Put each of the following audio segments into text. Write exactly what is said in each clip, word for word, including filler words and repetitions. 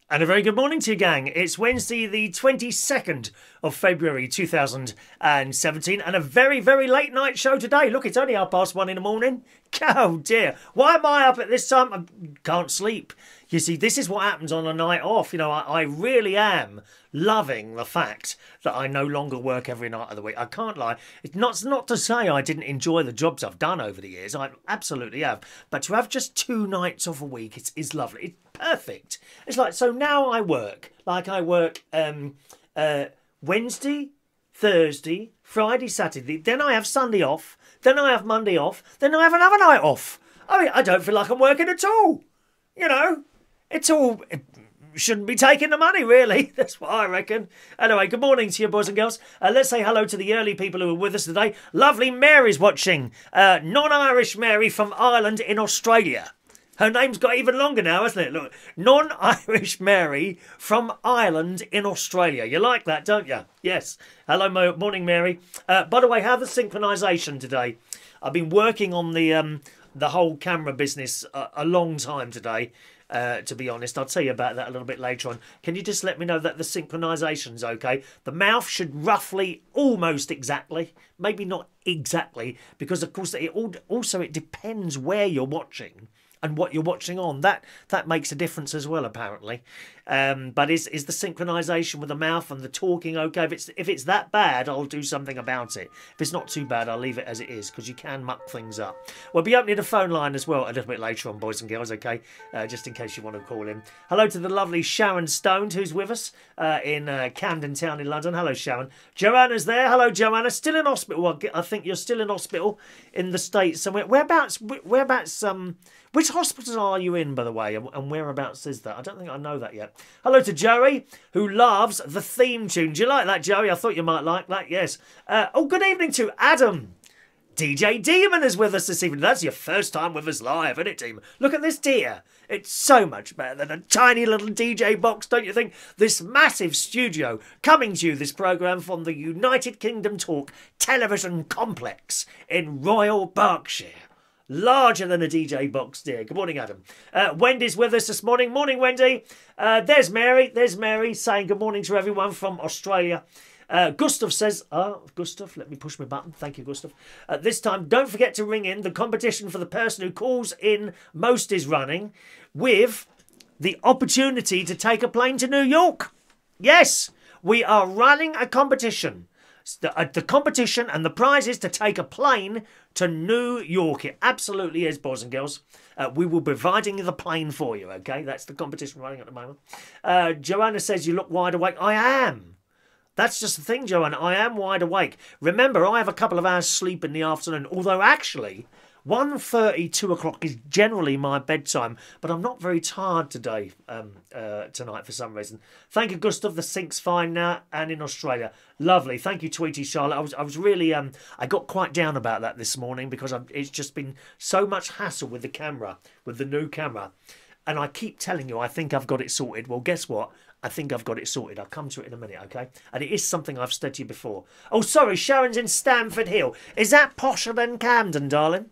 And a very good morning to you, gang. It's Wednesday, the twenty-second of February, two thousand seventeen, and a very, very late night show today. Look, it's only half past one in the morning. Oh, dear. Why am I up at this time? I can't sleep. You see, this is what happens on a night off. You know, I, I really am loving the fact that I no longer work every night of the week. I can't lie. It's not, not to say I didn't enjoy the jobs I've done over the years. I absolutely have. But to have just two nights off a week, it's, it's lovely. It's perfect. It's like, so now I work. Like I work um, uh, Wednesday, Thursday, Friday, Saturday. Then I have Sunday off. Then I have Monday off. Then I have another night off. I mean, I don't feel like I'm working at all. You know, it's all... It shouldn't be taking the money, really. That's what I reckon. Anyway, good morning to you, boys and girls. Uh, let's say hello to the early people who are with us today. Lovely Mary's watching. Uh, non-Irish Mary from Ireland in Australia. Her name's got even longer now, hasn't it? Look, non-Irish Mary from Ireland in Australia. You like that, don't you? Yes. Hello, mo morning, Mary. Uh, by the way, how the synchronisation today? I've been working on the um, the whole camera business a, a long time today. Uh, to be honest, I'll tell you about that a little bit later on. Can you just let me know that the synchronisation's okay? The mouth should roughly, almost exactly, maybe not exactly, because of course it all, also it depends where you're watching and what you're watching on. That that makes a difference as well, apparently. Um, but is is the synchronisation with the mouth and the talking okay? If it's if it's that bad, I'll do something about it. If it's not too bad, I'll leave it as it is, because you can muck things up. We'll be opening the phone line as well a little bit later on, boys and girls, okay? Uh, just in case you want to call in. Hello to the lovely Shaun Stone, who's with us uh, in uh, Camden Town in London. Hello, Shaun. Joanna's there. Hello, Joanna. Still in hospital. Well, I think you're still in hospital in the States somewhere. Whereabouts? Whereabouts? Um. Which hospital are you in, by the way, and whereabouts is that? I don't think I know that yet. Hello to Joey, who loves the theme tune. Do you like that, Joey? I thought you might like that, yes. Uh, oh, good evening to Adam. D J Demon is with us this evening. That's your first time with us live, isn't it, Demon? Look at this deer. It's so much better than a tiny little D J box, don't you think? This massive studio coming to you, this programme, from the United Kingdom Talk Television Complex in Royal Berkshire. Larger than a D J box, dear. Good morning, Adam. Uh, Wendy's with us this morning. Morning, Wendy. Uh, there's Mary. There's Mary saying good morning to everyone from Australia. Uh, Gustav says, oh, Gustav, let me push my button. Thank you, Gustav. Uh, this time, don't forget to ring in. The competition for the person who calls in most is running, with the opportunity to take a plane to New York. Yes, we are running a competition. The, uh, the competition and the prize is to take a plane to New York. It absolutely is, boys and girls. Uh, we will be providing the plane for you, okay? That's the competition running at the moment. Uh, Joanna says you look wide awake. I am. That's just the thing, Joanna. I am wide awake. Remember, I have a couple of hours sleep in the afternoon, although actually one thirty, two o'clock is generally my bedtime, but I'm not very tired today, um, uh, tonight for some reason. Thank you, Gustav. The sync's fine now and in Australia. Lovely. Thank you, Tweety Charlotte. I was, I was really, um, I got quite down about that this morning because I've, it's just been so much hassle with the camera, with the new camera. And I keep telling you, I think I've got it sorted. Well, guess what? I think I've got it sorted. I'll come to it in a minute, okay? And it is something I've said to you before. Oh, sorry, Sharon's in Stamford Hill. Is that posher than Camden, darling?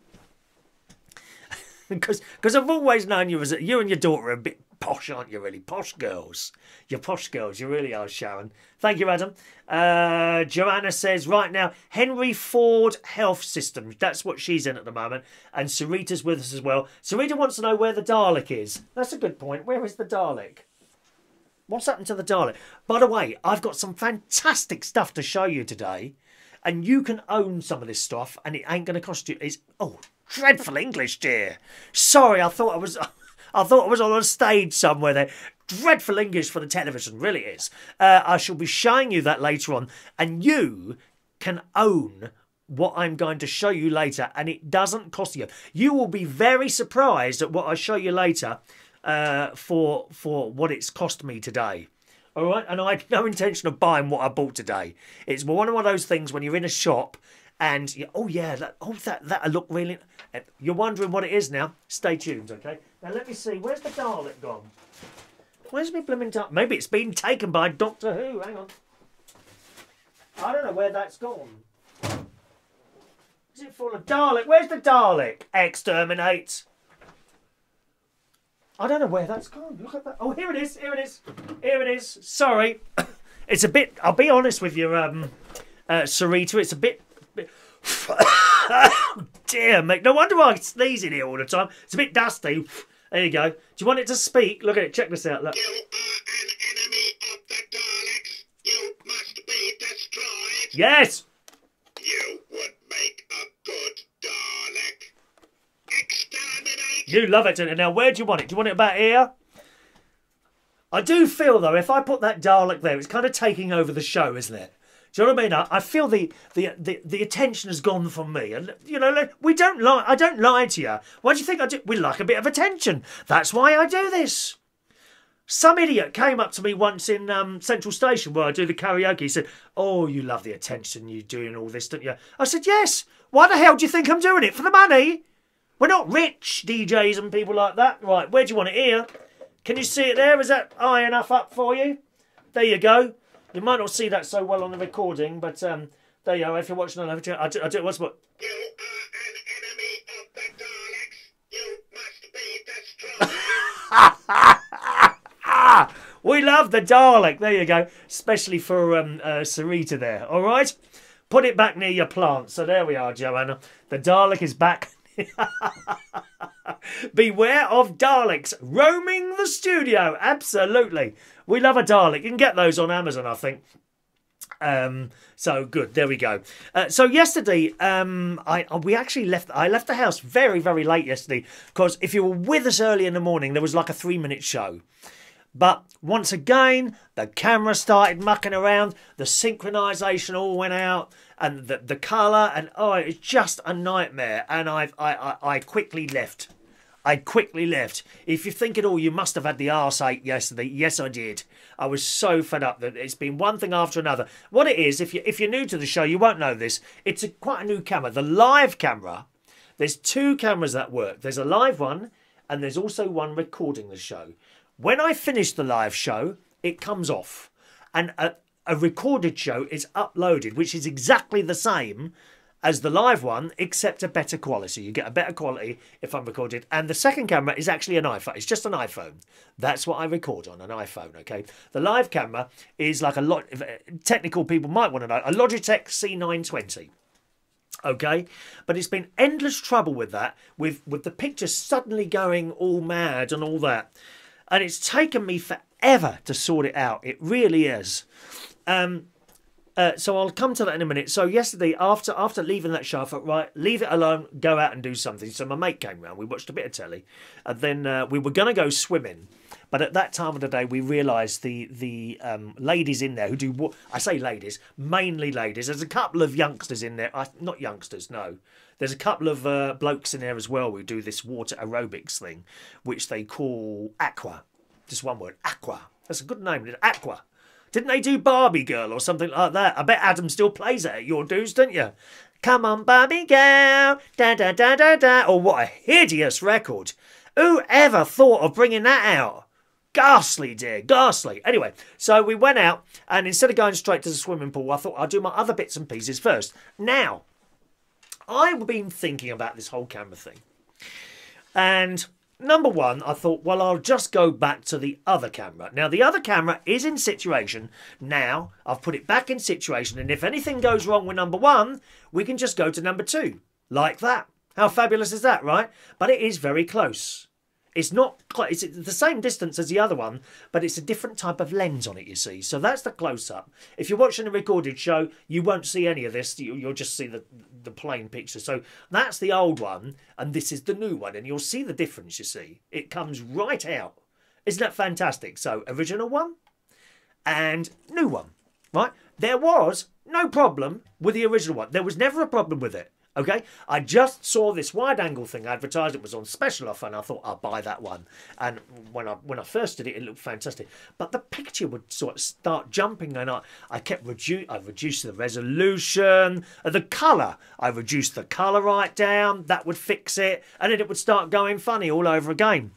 Because because I've always known you as a, you and your daughter are a bit posh, aren't you, really? Posh girls. You're posh girls. You really are, Sharon. Thank you, Adam. Uh, Joanna says, right now, Henry Ford Health System. That's what she's in at the moment. And Sarita's with us as well. Sarita wants to know where the Dalek is. That's a good point. Where is the Dalek? What's happened to the Dalek? By the way, I've got some fantastic stuff to show you today. And you can own some of this stuff. And it ain't going to cost you... It's, oh... Dreadful English, dear. Sorry, I thought I was I thought I was on a stage somewhere there. Dreadful English for the television, really is. Uh, I shall be showing you that later on. And you can own what I'm going to show you later. And it doesn't cost you. You will be very surprised at what I show you later uh, for, for what it's cost me today. All right? And I had no intention of buying what I bought today. It's one of those things when you're in a shop... And, you, oh yeah, that, oh, that, that look really... You're wondering what it is now? Stay tuned, okay? Now, let me see. Where's the Dalek gone? Where's me blooming Dalek? Maybe it's been taken by Doctor Who. Hang on. I don't know where that's gone. Is it full of Dalek? Where's the Dalek? Exterminate. I don't know where that's gone. Look at that. Oh, here it is. Here it is. Here it is. Sorry. It's a bit, I'll be honest with you, um, uh, Sarita, it's a bit... bit dear mate. No wonder why I sneeze in here all the time. It's a bit dusty. There you go. Do you want it to speak? Look at it. Check this out. Look. You are an enemy of the Daleks. You must be destroyed. Yes. You would make a good Dalek. Exterminate. You love it, don't you? Now, where do you want it? Do you want it about here? I do feel, though, if I put that Dalek there, it's kind of taking over the show, isn't it? Do you know what I mean? I, I feel the, the the the attention has gone from me, and you know we don't lie. I don't lie to you. Why do you think I do? We like a bit of attention. That's why I do this. Some idiot came up to me once in um, Central Station where I do the karaoke. He said, "Oh, you love the attention. You're doing all this, don't you?" I said, "Yes. Why the hell do you think I'm doing it? For the money? We're not rich D Js and people like that. Right? Where do you want it? Here? Can you see it there? Is that high enough up for you? There you go." You might not see that so well on the recording, but um, there you go. If you're watching on over, I do, I do. What's what? You are an enemy of the Daleks. You must be destroyed. We love the Dalek. There you go. Especially for um, uh, Sarita there. All right. Put it back near your plant. So there we are, Joanna. The Dalek is back. Beware of Daleks roaming the studio. Absolutely. We love a Dalek. You can get those on Amazon, I think. Um, so good. There we go. Uh, so yesterday, um, I we actually left. I left the house very, very late yesterday because if you were with us early in the morning, there was like a three-minute show. But once again, the camera started mucking around. The synchronisation all went out, and the the colour, and oh, it's just a nightmare. And I I I, I quickly left. I quickly left. If you're thinking, oh, you must have had the arse ache yesterday. Yes, I did. I was so fed up that it's been one thing after another. What it is, if, you, if you're new to the show, you won't know this. It's a, quite a new camera. The live camera, there's two cameras that work. There's a live one, and there's also one recording the show. When I finish the live show, it comes off. And a, a recorded show is uploaded, which is exactly the same as the live one, except a better quality. You get a better quality if I'm recorded. And the second camera is actually an iPhone. It's just an iPhone. That's what I record on, an iPhone, okay? The live camera is like a lot... Technical people might want to know. A Logitech C nine twenty. Okay? But it's been endless trouble with that, with, with the pictures suddenly going all mad and all that. And it's taken me forever to sort it out. It really is. Um... Uh, so I'll come to that in a minute. So yesterday, after after leaving that show, I thought, right, leave it alone, go out and do something. So my mate came round, we watched a bit of telly, and then uh, we were going to go swimming. But at that time of the day, we realised the the um, ladies in there who do, I say ladies, mainly ladies. There's a couple of youngsters in there. I, not youngsters, no. There's a couple of uh, blokes in there as well who do this water aerobics thing, which they call aqua. Just one word, aqua. That's a good name, aqua. Didn't they do Barbie Girl or something like that? I bet Adam still plays it at your dues, don't you? Come on, Barbie Girl, da da da da da. Oh, what a hideous record. Who ever thought of bringing that out? Ghastly, dear, ghastly. Anyway, so we went out, and instead of going straight to the swimming pool, I thought I'd do my other bits and pieces first. Now, I've been thinking about this whole camera thing. And... number one, I thought, well, I'll just go back to the other camera. Now, the other camera is in situation. Now, I've put it back in situation. And if anything goes wrong with number one, we can just go to number two. Like that. How fabulous is that, right? But it is very close. It's not quite, it's the same distance as the other one, but it's a different type of lens on it, you see. So that's the close-up. If you're watching a recorded show, you won't see any of this. You'll just see the, the plain picture. So that's the old one, and this is the new one. And you'll see the difference, you see. It comes right out. Isn't that fantastic? So original one and new one, right? There was no problem with the original one. There was never a problem with it. Okay, I just saw this wide-angle thing advertised. It was on special offer, and I thought I'll buy that one. And when I when I first did it, it looked fantastic. But the picture would sort of start jumping, and I I kept reduce. I reduced the resolution, uh, the colour. I reduced the colour right down. That would fix it, and then it would start going funny all over again.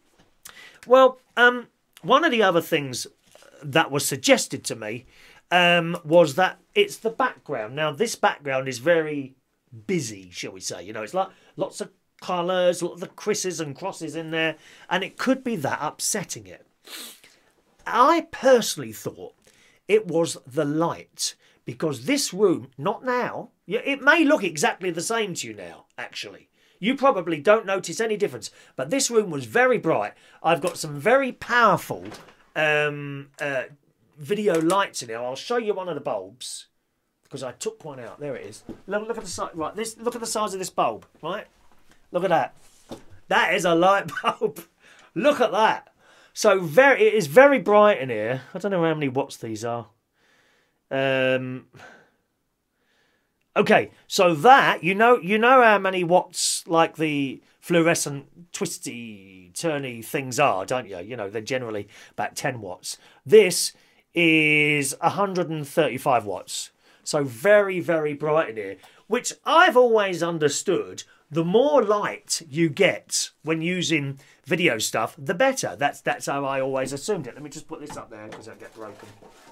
Well, um, one of the other things that was suggested to me um, was that it's the background. Now, this background is very busy, shall we say. You know, it's like lots of colours, a lot of the Chris's and crosses in there, and it could be that upsetting it. I personally thought it was the light, because this room, not now, it may look exactly the same to you now, actually. You probably don't notice any difference, but this room was very bright. I've got some very powerful um, uh, video lights in here. I'll show you one of the bulbs, because I took one out. There it is. Look, look at the size. Right, this. Look at the size of this bulb. Right, look at that. That is a light bulb. Look at that. So very, it is very bright in here. I don't know how many watts these are. Um. Okay, so that you know, you know how many watts like the fluorescent twisty turny things are, don't you? You know they're generally about ten watts. This is one hundred thirty-five watts. So very, very bright in here, which I've always understood. The more light you get when using video stuff, the better. That's that's how I always assumed it. Let me just put this up there because it'll get broken.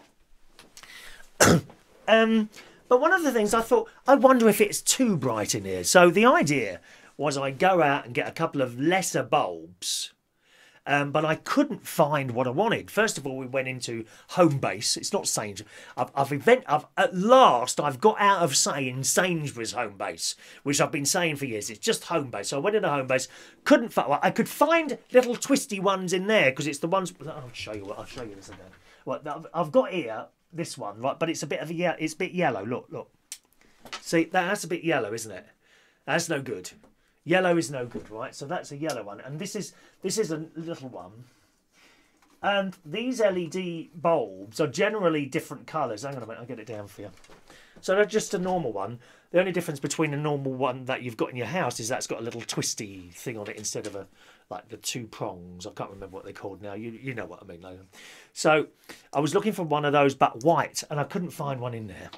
um, but one of the things I thought, I wonder if it's too bright in here. So the idea was I go out and get a couple of lesser bulbs. Um, but I couldn't find what I wanted. First of all, we went into home base. It's not Sainsbury's. I've, I've, event, I've at last I've got out of saying Sainsbury's home base, which I've been saying for years. It's just home base. So I went into home base. Couldn't find. Well, I could find little twisty ones in there because it's the ones. I'll show you. What I'll show you this again. Well, I've got here this one, right? But it's a bit of a yeah. It's a bit yellow. Look, look. See, that, that's a bit yellow, isn't it? That's no good. Yellow is no good, right? So that's a yellow one. And this is this is a little one. And these L E D bulbs are generally different colours. Hang on a minute, I'll get it down for you. So they're just a normal one. The only difference between a normal one that you've got in your house is that's got a little twisty thing on it instead of a like the two prongs. I can't remember what they're called now. You you know what I mean, Logan. So I was looking for one of those but white, and I couldn't find one in there.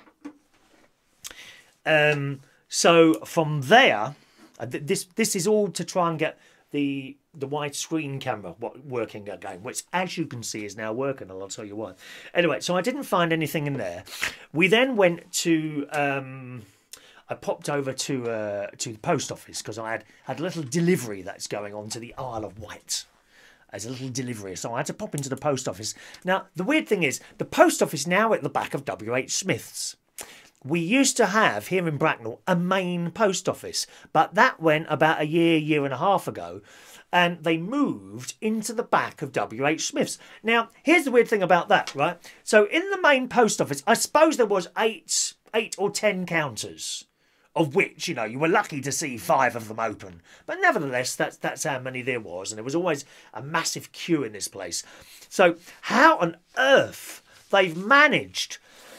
Um. So from there. Uh, this this is all to try and get the the widescreen camera working again, which, as you can see, is now working, and I'll tell you why. Anyway, so I didn't find anything in there. We then went to um, I popped over to uh, to the post office because I had had a little delivery that's going on to the Isle of Wight. As a little delivery, so I had to pop into the post office. Now the weird thing is, the post office now at the back of W H Smith's. We used to have, here in Bracknell, a main post office, but that went about a year, year and a half ago, and they moved into the back of W H Smith's. Now, here's the weird thing about that, right? So in the main post office, I suppose there was eight, eight or ten counters, of which, you know, you were lucky to see five of them open. But nevertheless, that's, that's how many there was, and there was always a massive queue in this place. So how on earth they've managed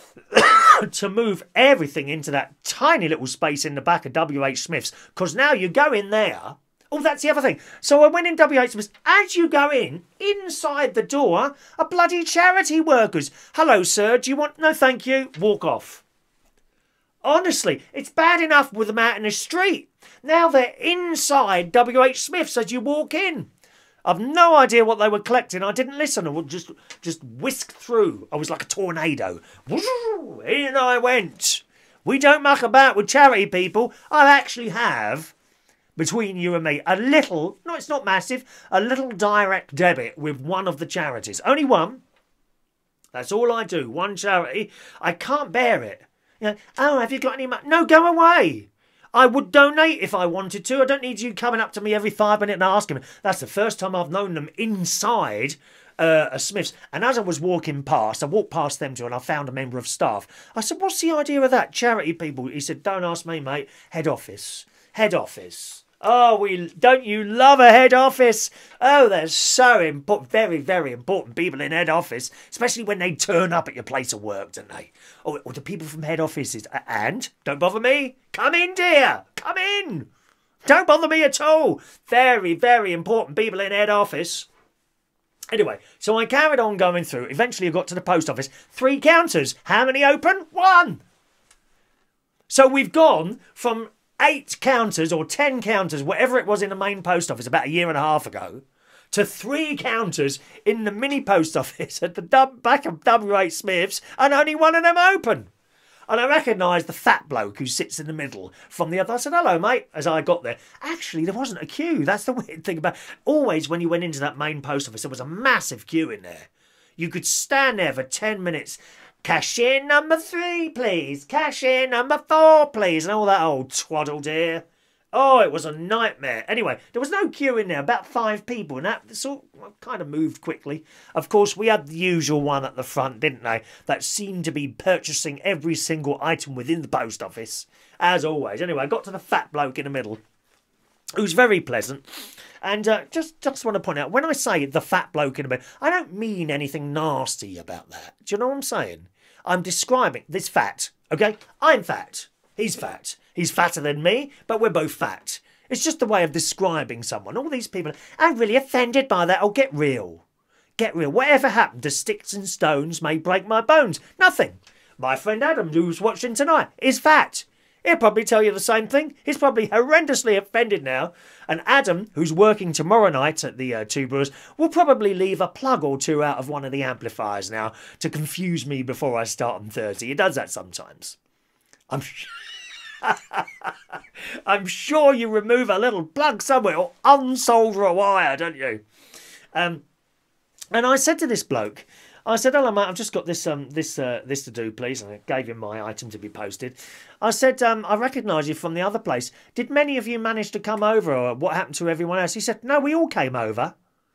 to move everything into that tiny little space in the back of W H Smith's, because now you go in there. Oh, that's the other thing. So I went in W H Smith's. As you go in, inside the door are bloody charity workers. Hello, sir. Do you want... No, thank you. Walk off. Honestly, it's bad enough with them out in the street. Now they're inside W H Smith's as you walk in. I've no idea what they were collecting. I didn't listen. I would just just whisk through. I was like a tornado. In I went. We don't muck about with charity, people. I actually have, between you and me, a little, no, it's not massive, a little direct debit with one of the charities. Only one. That's all I do. One charity. I can't bear it. You know, oh, have you got any money? No, go away. I would donate if I wanted to. I don't need you coming up to me every five minutes and asking me. That's the first time I've known them inside uh, a Smith's. And as I was walking past, I walked past them too, and I found a member of staff. I said, what's the idea of that? Charity people. He said, don't ask me, mate. Head office. Head office. Oh, we don't you love a head office? Oh, they're so important, very, very important people in head office, especially when they turn up at your place of work, don't they? Or, or the people from head offices. And, don't bother me, come in, dear, come in. Don't bother me at all. Very, very important people in head office. Anyway, so I carried on going through. Eventually I got to the post office. Three counters. How many open? One. So we've gone from eight counters or ten counters, whatever it was in the main post office about a year and a half ago, to three counters in the mini post office at the back of W H Smith's, and only one of them open. And I recognised the fat bloke who sits in the middle from the other. I said, hello, mate, as I got there. Actually, there wasn't a queue. That's the weird thing about it. Always when you went into that main post office, there was a massive queue in there. You could stand there for ten minutes. Cashier number three, please. Cashier number four, please. And all that old twaddle, dear. Oh, it was a nightmare. Anyway, there was no queue in there, about five people, and that sort of kind of moved quickly. Of course, we had the usual one at the front, didn't they, that seemed to be purchasing every single item within the post office, as always. Anyway, I got to the fat bloke in the middle, who's very pleasant. And uh, just, just want to point out, when I say the fat bloke in the middle, I don't mean anything nasty about that. Do you know what I'm saying? I'm describing this fat, okay? I'm fat. He's fat. He's fatter than me, but we're both fat. It's just a way of describing someone. All these people, I'm really offended by that. Oh, get real. Get real. Whatever happened to sticks and stones may break my bones? Nothing. My friend Adam, who's watching tonight, is fat. He'll probably tell you the same thing. He's probably horrendously offended now. And Adam, who's working tomorrow night at the uh, Two Brewers, will probably leave a plug or two out of one of the amplifiers now to confuse me before I start on Thursday. He does that sometimes. I'm sure. I'm sure you remove a little plug somewhere or unsolder a wire, don't you? Um, and I said to this bloke, I said, hello, mate, I've just got this um, this uh, this to do, please. And I gave him my item to be posted. I said, um, I recognise you from the other place. Did many of you manage to come over, or what happened to everyone else? He said, no, we all came over.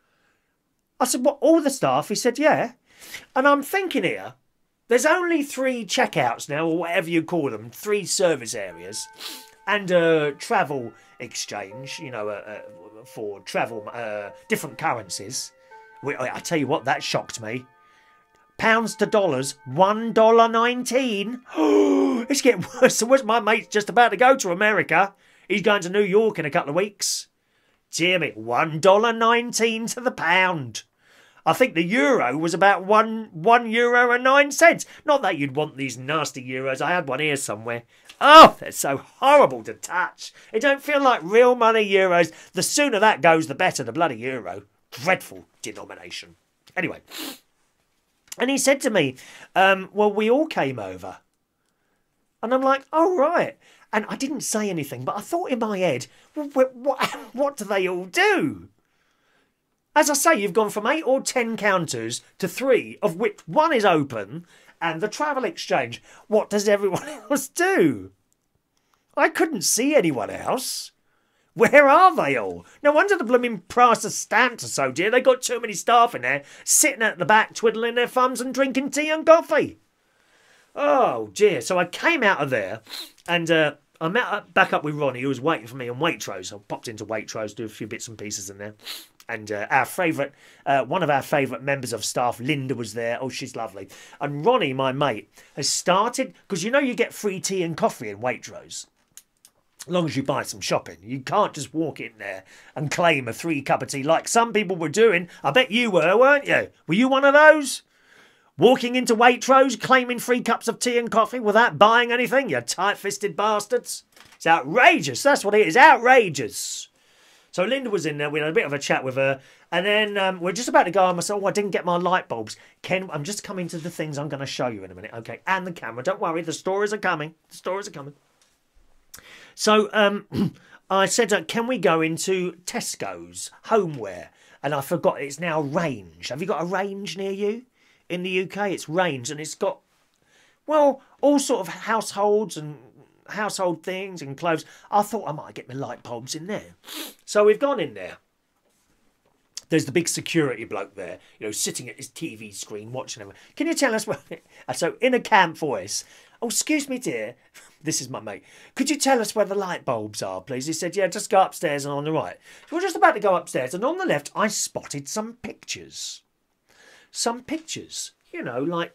I said, what, all the staff? He said, yeah. And I'm thinking here, there's only three checkouts now, or whatever you call them, three service areas, and uh, travel exchange, you know, uh, uh, for travel, uh, different currencies. I tell you what, that shocked me. Pounds to dollars, one dollar nineteen. Oh, it's getting worse and worse. My mate's just about to go to America. He's going to New York in a couple of weeks. Dear me, one dollar nineteen to the pound. I think the euro was about one one euro and nine cents. Not that you'd want these nasty euros. I had one here somewhere. Oh, they're so horrible to touch. It don't feel like real money euros. The sooner that goes, the better. The bloody euro. Dreadful denomination. Anyway, and he said to me, um, well, we all came over. And I'm like, oh, right. And I didn't say anything, but I thought in my head, well, what, what, what do they all do? As I say, you've gone from eight or ten counters to three, of which one is open, and the travel exchange. What does everyone else do? I couldn't see anyone else. Where are they all? No wonder the blooming price of stamps are so dear. They got too many staff in there, sitting at the back, twiddling their thumbs and drinking tea and coffee. Oh, dear. So I came out of there, and uh, I met up, back up with Ronnie, who was waiting for me on Waitrose. I popped into Waitrose, do a few bits and pieces in there. And uh, our favourite, uh, one of our favourite members of staff, Linda, was there. Oh, she's lovely. And Ronnie, my mate, has started, because you know you get free tea and coffee in Waitrose, as long as you buy some shopping. You can't just walk in there and claim a free cup of tea like some people were doing. I bet you were, weren't you? Were you one of those? Walking into Waitrose, claiming free cups of tea and coffee without buying anything, you tight-fisted bastards. It's outrageous. That's what it is, outrageous. So Linda was in there, we had a bit of a chat with her, and then um, we're just about to go, and I said, oh, I didn't get my light bulbs. Ken, I'm just coming to the things I'm going to show you in a minute, okay? And the camera, don't worry, the stories are coming, the stories are coming. So um, I said, uh, can we go into Tesco's homeware? And I forgot, it's now Range. Have you got a Range near you? In the U K, it's Range, and it's got, well, all sort of households and household things and clothes. I thought I might get my light bulbs in there. So we've gone in there. There's the big security bloke there, you know, sitting at his T V screen watching everyone. Can you tell us where... So in a camp voice, oh, excuse me, dear. This is my mate. Could you tell us where the light bulbs are, please? He said, yeah, just go upstairs and on the right. So we're just about to go upstairs, and on the left, I spotted some pictures. Some pictures, you know, like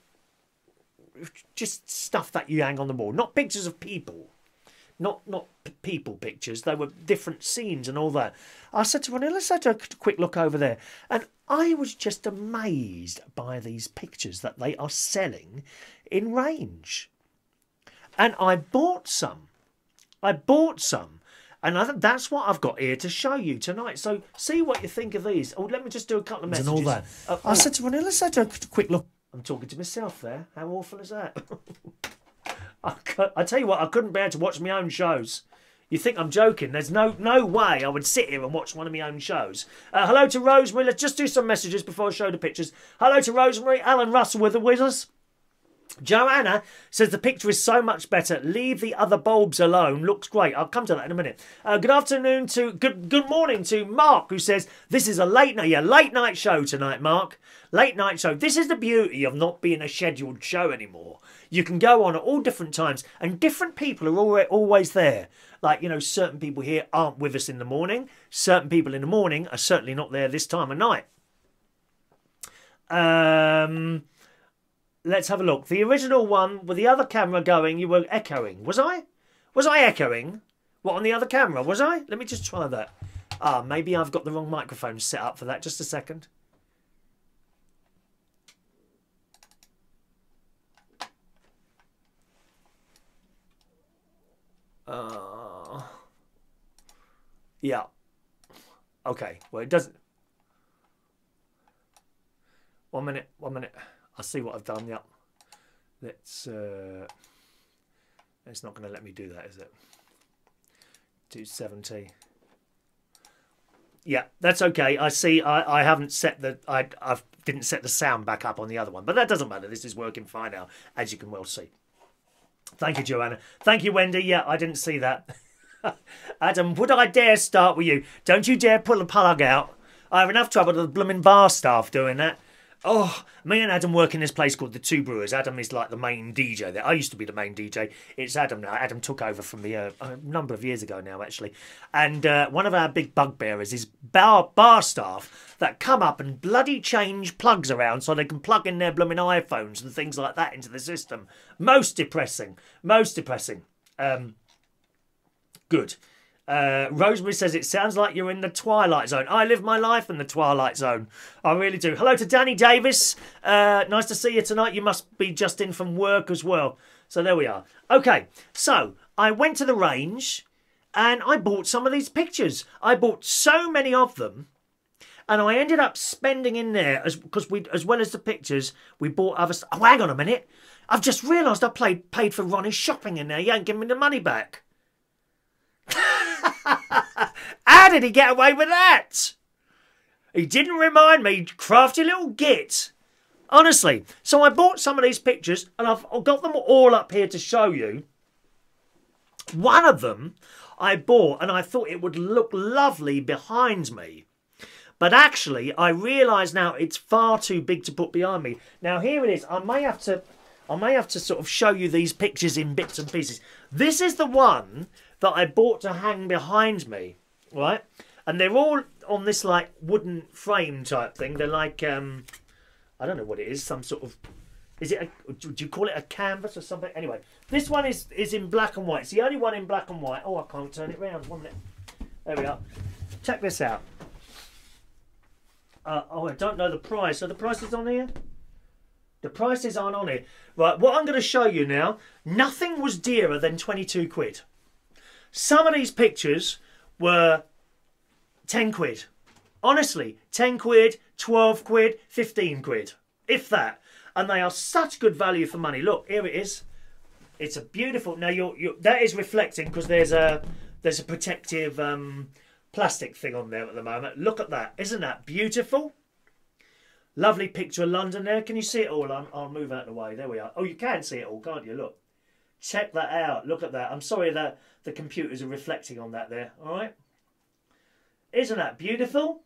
just stuff that you hang on the wall. Not pictures of people. Not not people pictures. They were different scenes and all that. I said to Ronnie, let's have a quick look over there. And I was just amazed by these pictures that they are selling in Range. And I bought some. I bought some. And I, that's what I've got here to show you tonight. So see what you think of these. Oh, let me just do a couple of messages. And all that. Uh, I oh. said to Ronnie, let's have a quick look. I'm talking to myself there. How awful is that? I, cou- I tell you what, I couldn't bear to watch my own shows. You think I'm joking? There's no no way I would sit here and watch one of my own shows. Uh, hello to Rosemary. Let's just do some messages before I show the pictures. Hello to Rosemary. Alan Russell with the Wizards. Joanna says the picture is so much better. Leave the other bulbs alone. Looks great. I'll come to that in a minute. Uh, good afternoon to good good morning to Mark, who says this is a late night yeah, late night show tonight. Mark, late night show. This is the beauty of not being a scheduled show anymore. You can go on at all different times, and different people are always always there. Like, you know, certain people here aren't with us in the morning. Certain people in the morning are certainly not there this time of night. Um. Let's have a look. The original one with the other camera going, you were echoing. Was I? Was I echoing? What, on the other camera? Was I? Let me just try that. Ah, maybe I've got the wrong microphone set up for that. Just a second. Uh, yeah. Okay. Well, it doesn't. One minute. One minute. I'll see what I've done. Yep. Let's. Uh, it's not going to let me do that, is it? two seventy. Yeah, that's okay. I see. I, I haven't set the. I I didn't set the sound back up on the other one, but that doesn't matter. This is working fine now, as you can well see. Thank you, Joanna. Thank you, Wendy. Yeah, I didn't see that. Adam, would I dare start with you? Don't you dare pull the plug out. I have enough trouble with the blooming bar staff doing that. Oh, me and Adam work in this place called the Two Brewers. Adam is like the main D J there. I used to be the main D J. It's Adam now. Adam took over from me uh, a number of years ago now, actually. And uh, one of our big bugbearers is bar, bar staff that come up and bloody change plugs around so they can plug in their blooming iPhones and things like that into the system. Most depressing. Most depressing. Um, good. Uh, Rosemary says, it sounds like you're in the Twilight Zone. I live my life in the Twilight Zone. I really do. Hello to Danny Davies. Uh, nice to see you tonight. You must be just in from work as well. So there we are. Okay, so I went to the range and I bought some of these pictures. I bought so many of them. And I ended up spending in there, as because we, as well as the pictures, we bought other stuff. Oh, hang on a minute. I've just realised I played, paid for Ronnie's shopping in there. He ain't giving me the money back. How did he get away with that? He didn't remind me, crafty little git. Honestly. So I bought some of these pictures and I've got them all up here to show you. One of them I bought and I thought it would look lovely behind me. But actually, I realise now it's far too big to put behind me. Now here it is. I may have to I may have to sort of show you these pictures in bits and pieces. This is the one that I bought to hang behind me, right? And they're all on this like wooden frame type thing. They're like, um, I don't know what it is, some sort of, is it, a, do you call it a canvas or something? Anyway, this one is, is in black and white. It's the only one in black and white. Oh, I can't turn it round. One minute. There we are. Check this out. Uh, oh, I don't know the price. So the price is on here? The prices aren't on here. Right, what I'm going to show you now, nothing was dearer than twenty-two quid. Some of these pictures were ten quid. Honestly, ten quid, twelve quid, fifteen quid. If that. And they are such good value for money. Look, here it is. It's a beautiful... Now, you're, you're, that is reflecting because there's a, there's a protective um, plastic thing on there at the moment. Look at that. Isn't that beautiful? Lovely picture of London there. Can you see it all? I'll, I'll move out of the way. There we are. Oh, you can see it all, can't you? Look. Check that out. Look at that. I'm sorry that the computers are reflecting on that there. All right. Isn't that beautiful?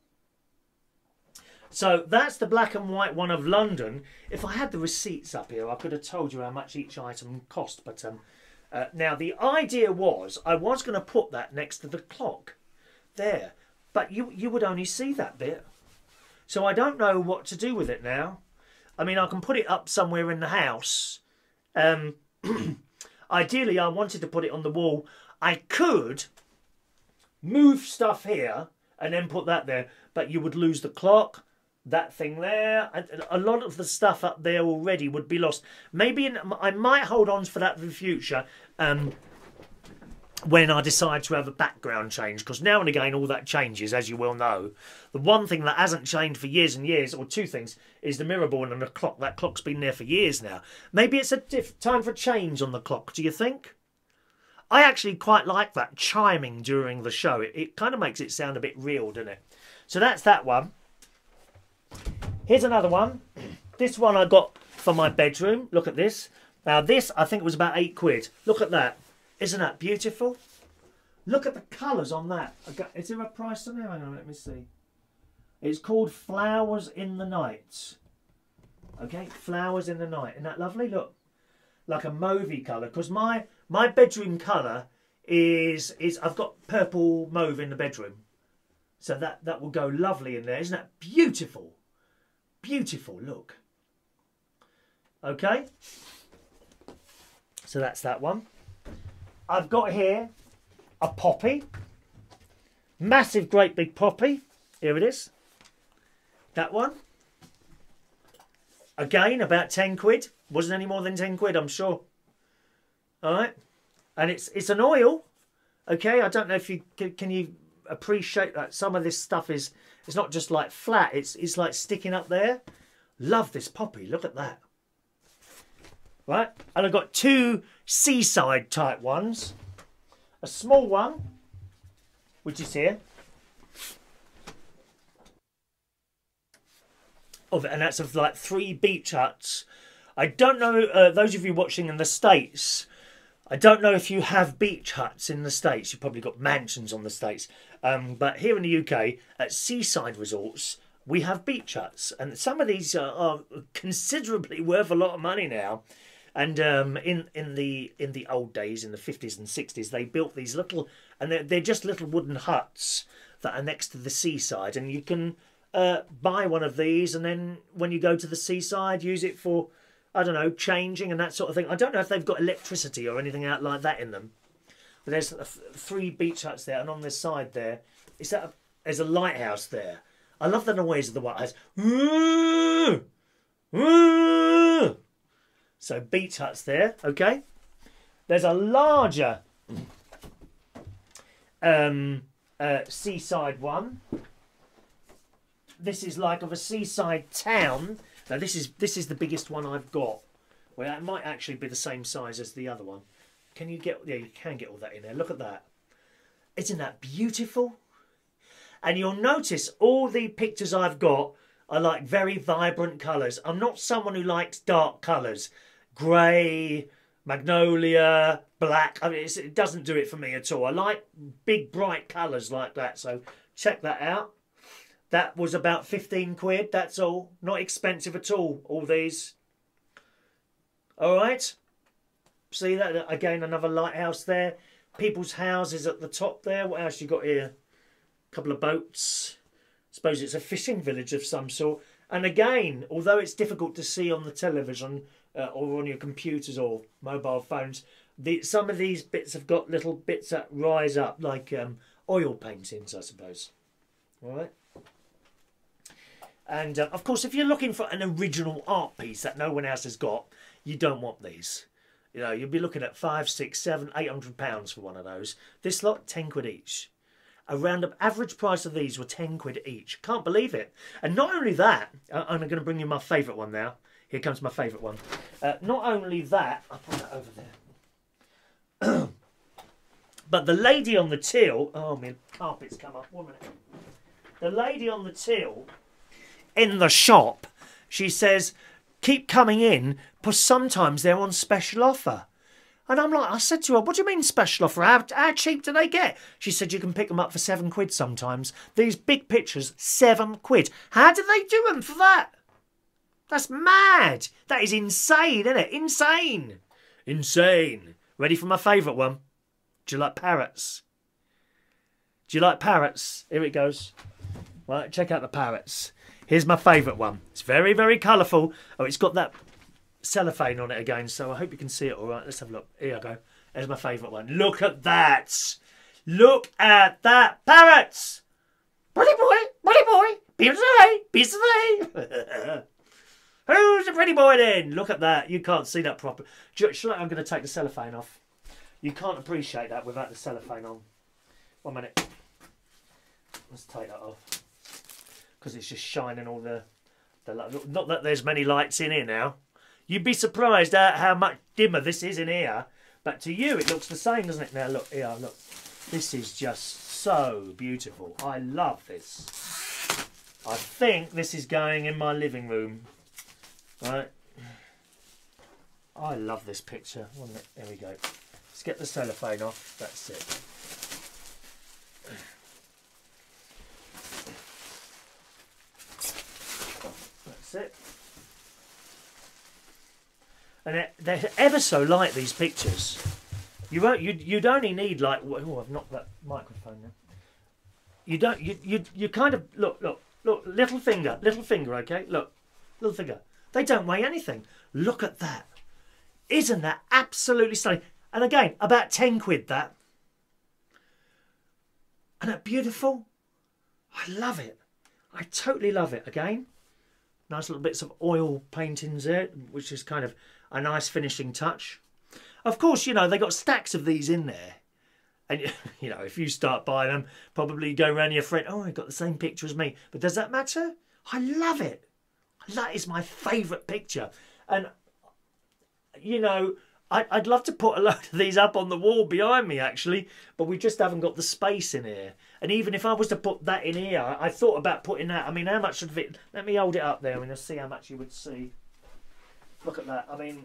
So that's the black and white one of London. If I had the receipts up here, I could have told you how much each item cost. But um, uh, now the idea was I was going to put that next to the clock there. But you, you would only see that bit. So I don't know what to do with it now. I mean, I can put it up somewhere in the house. Um, ideally, I wanted to put it on the wall. I could move stuff here and then put that there. But you would lose the clock, that thing there. A lot of the stuff up there already would be lost. Maybe in, I might hold on for that for the future. Um, when I decide to have a background change, because now and again all that changes, as you well know. The one thing that hasn't changed for years and years, or two things, is the mirror ball and the clock. That clock's been there for years now. Maybe it's a diff time for a change on the clock, do you think? I actually quite like that chiming during the show. It, it kind of makes it sound a bit real, doesn't it? So that's that one. Here's another one. This one I got for my bedroom. Look at this. Now this, I think, was about eight quid. Look at that. Isn't that beautiful? Look at the colours on that. Is there a price on there? Hang on, let me see. It's called Flowers in the Night. Okay, Flowers in the Night. Isn't that lovely? Look, like a mauvey colour. Because my my bedroom colour is is I've got purple mauve in the bedroom, so that that will go lovely in there. Isn't that beautiful? Beautiful. Look. Okay. So that's that one. I've got here a poppy. Massive, great big poppy. Here it is. That one. Again, about ten quid. Wasn't any more than ten quid, I'm sure. All right. And it's it's an oil. Okay, I don't know if you can, can you appreciate that some of this stuff is, it's not just like flat. It's, it's like sticking up there. Love this poppy. Look at that. Right, and I've got two seaside type ones. A small one, which is here. Of it, and that's of like three beach huts. I don't know, uh, those of you watching in the States, I don't know if you have beach huts in the States. You've probably got mansions on the States. Um, but here in the U K, at seaside resorts, we have beach huts. And some of these are, are considerably worth a lot of money now. And um, in in the in the old days, in the fifties and sixties, they built these little, and they're, they're just little wooden huts that are next to the seaside, and you can uh, buy one of these, and then when you go to the seaside, use it for, I don't know, changing and that sort of thing. I don't know if they've got electricity or anything out like that in them, but there's three beach huts there, and on this side there, is that a, there's a lighthouse there. I love the noise of the lighthouse. Ooh! Ooh! So beach huts there, okay. There's a larger um, uh, seaside one. This is like of a seaside town. Now this is this is the biggest one I've got. Well, it might actually be the same size as the other one. Can you get? Yeah, you can get all that in there. Look at that. Isn't that beautiful? And you'll notice all the pictures I've got are like very vibrant colours. I'm not someone who likes dark colours. Grey, magnolia, black. I mean, it's, it doesn't do it for me at all. I like big, bright colours like that. So check that out. That was about fifteen quid. That's all. Not expensive at all, all these. All right. See that? Again, another lighthouse there. People's houses at the top there. What else you got here? A couple of boats. I suppose it's a fishing village of some sort. And again, although it's difficult to see on the television, Uh, or on your computers or mobile phones, the, some of these bits have got little bits that rise up, like um, oil paintings, I suppose. All right. And uh, of course, if you're looking for an original art piece that no one else has got, you don't want these. You know, you'll be looking at five, six, seven, eight hundred pounds for one of those. This lot, ten quid each. Around the average price of these were ten quid each. Can't believe it. And not only that, I'm going to bring you my favourite one now. Here comes my favourite one. Uh, not only that, I'll put that over there. But the lady on the till, oh, my carpet's come up, one minute. The lady on the till in the shop, she says, keep coming in, because sometimes they're on special offer. And I'm like, I said to her, what do you mean special offer? How, how cheap do they get? She said, you can pick them up for seven quid sometimes. These big pictures, seven quid. How do they do them for that? That's mad. That is insane, isn't it? Insane. Insane. Ready for my favourite one? Do you like parrots? Do you like parrots? Here it goes. Right, check out the parrots. Here's my favourite one. It's very, very colourful. Oh, it's got that cellophane on it again, so I hope you can see it all right. Let's have a look. Here I go. There's my favourite one. Look at that. Look at that. Parrots. Pretty boy. Pretty boy. Piece of the Piece of the Who's the pretty boy then? Look at that. You can't see that properly. I'm going to take the cellophane off. You can't appreciate that without the cellophane on. One minute. Let's take that off. Because it's just shining all the, the... Not that there's many lights in here now. You'd be surprised at how much dimmer this is in here. But to you, it looks the same, doesn't it? Now, look, here, look. This is just so beautiful. I love this. I think this is going in my living room. Right? I love this picture. One minute. There we go. Let's get the cellophane off. That's it. That's it. And it, they're ever so light, these pictures. You won't. You'd, you'd only need like. Oh, I've knocked that microphone now. You don't. You you you kind of look look look. Little finger, little finger. Okay, look, little finger. They don't weigh anything. Look at that. Isn't that absolutely stunning? And again, about ten quid that. Isn't that beautiful? I love it. I totally love it. Again, nice little bits of oil paintings there, which is kind of a nice finishing touch. Of course, you know, they got stacks of these in there. And, you know, if you start buying them, probably go around your friend, oh, I got the same picture as me. But does that matter? I love it. That is my favourite picture. And, you know, I'd, I'd love to put a load of these up on the wall behind me, actually. But we just haven't got the space in here. And even if I was to put that in here, I, I thought about putting that. I mean, how much of it... Let me hold it up there. I mean, let's see how much you would see. Look at that. I mean...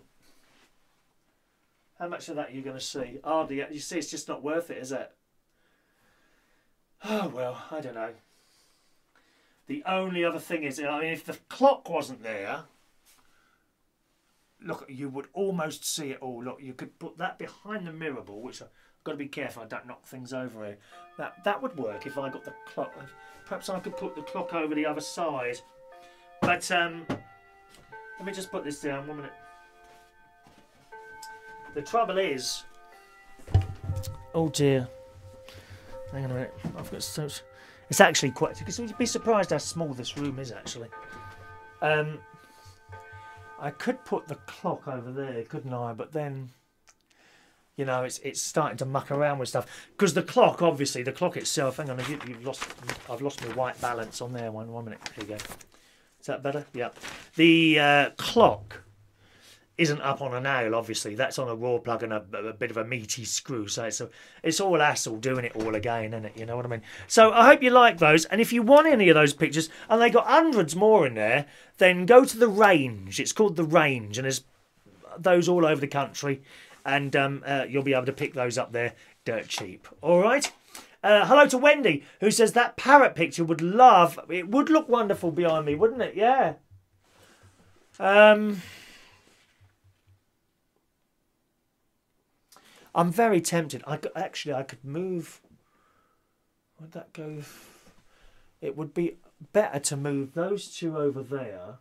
How much of that are you going to see? Hardly. You see, it's just not worth it, is it? Oh, well, I don't know. The only other thing is, I mean, if the clock wasn't there, look, you would almost see it all. Look, you could put that behind the mirror ball, which I've got to be careful I don't knock things over here. That, that would work if I got the clock. Perhaps I could put the clock over the other side. But, um, let me just put this down one minute. The trouble is, oh dear, hang on a minute, I've got so, it's actually quite, because you'd be surprised how small this room is actually. Um, I could put the clock over there, couldn't I, but then, you know, it's it's starting to muck around with stuff. Because the clock, obviously, the clock itself, hang on, you, you've lost, I've lost my white balance on there, one, one minute, there you go. Is that better? Yeah. The uh, clock isn't up on a nail, obviously. That's on a raw plug and a, a bit of a meaty screw. So it's, a, it's all hassle doing it all again, isn't it? You know what I mean? So I hope you like those. And if you want any of those pictures, and they got hundreds more in there, then go to the Range. It's called the Range, and there's those all over the country. And um, uh, you'll be able to pick those up there dirt cheap. All right? Uh, hello to Wendy, who says that parrot picture would love... It would look wonderful behind me, wouldn't it? Yeah. Um... I'm very tempted. I could, actually, I could move. Would that go? It would be better to move those two over there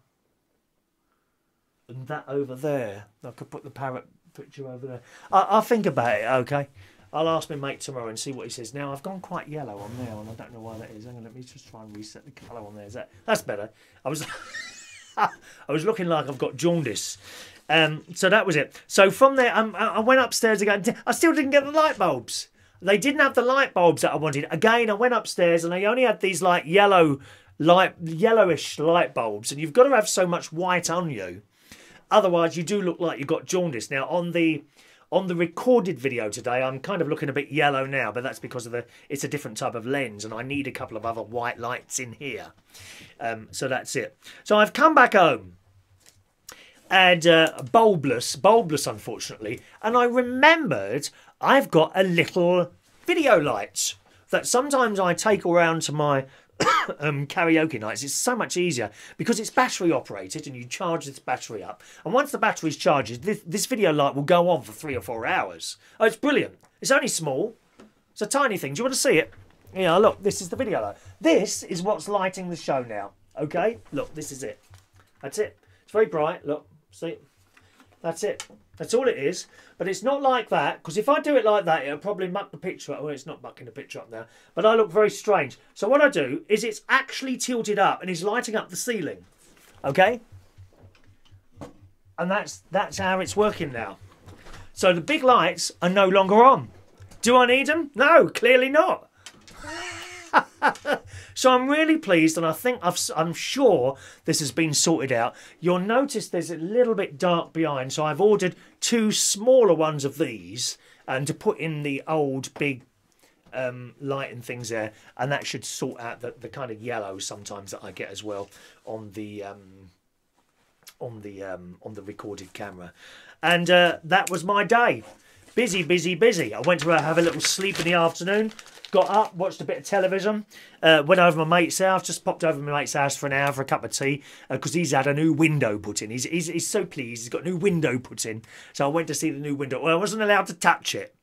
and that over there. I could put the parrot picture over there. I, I'll think about it, okay? I'll ask my mate tomorrow and see what he says. Now, I've gone quite yellow on there, and I don't know why that is. Hang on, let me just try and reset the colour on there. Is that, that's better. I was, I was looking like I've got jaundice. Um, so that was it. So from there, um, I went upstairs again. I still didn't get the light bulbs. They didn't have the light bulbs that I wanted. Again, I went upstairs and they only had these like yellow, light, yellowish light bulbs. And you've got to have so much white on you. Otherwise, you do look like you've got jaundice. Now, on the on the recorded video today, I'm kind of looking a bit yellow now, but that's because of the it's a different type of lens, and I need a couple of other white lights in here. Um, so that's it. So I've come back home. And uh, bulbless, bulbless unfortunately, and I remembered I've got a little video light that sometimes I take around to my um, karaoke nights. It's so much easier because it's battery operated and you charge this battery up, and once the battery's charged, this, this video light will go on for three or four hours. Oh, it's brilliant. It's only small. It's a tiny thing. Do you want to see it? Yeah, look, this is the video light. This is what's lighting the show now. Okay, look, this is it. That's it. It's very bright. Look. See, that's it. That's all it is. But it's not like that, because if I do it like that, it'll probably muck the picture up. Well, it's not mucking the picture up now, but I look very strange. So what I do is it's actually tilted up and it's lighting up the ceiling. Okay? And that's that's how it's working now. So the big lights are no longer on. Do I need them? No, clearly not. So I'm really pleased, and I think I've, I'm sure this has been sorted out. You'll notice there's a little bit dark behind, so I've ordered two smaller ones of these and to put in the old big um, light and things there, and that should sort out the, the kind of yellow sometimes that I get as well on the um, on the um, on the recorded camera. And uh, that was my day. Busy, busy, busy. I went to have a little sleep in the afternoon. Got up, watched a bit of television, uh, went over to my mate's house, just popped over to my mate's house for an hour for a cup of tea, because uh, he's had a new window put in. He's, he's, he's so pleased, he's got a new window put in. So I went to see the new window. Well, I wasn't allowed to touch it.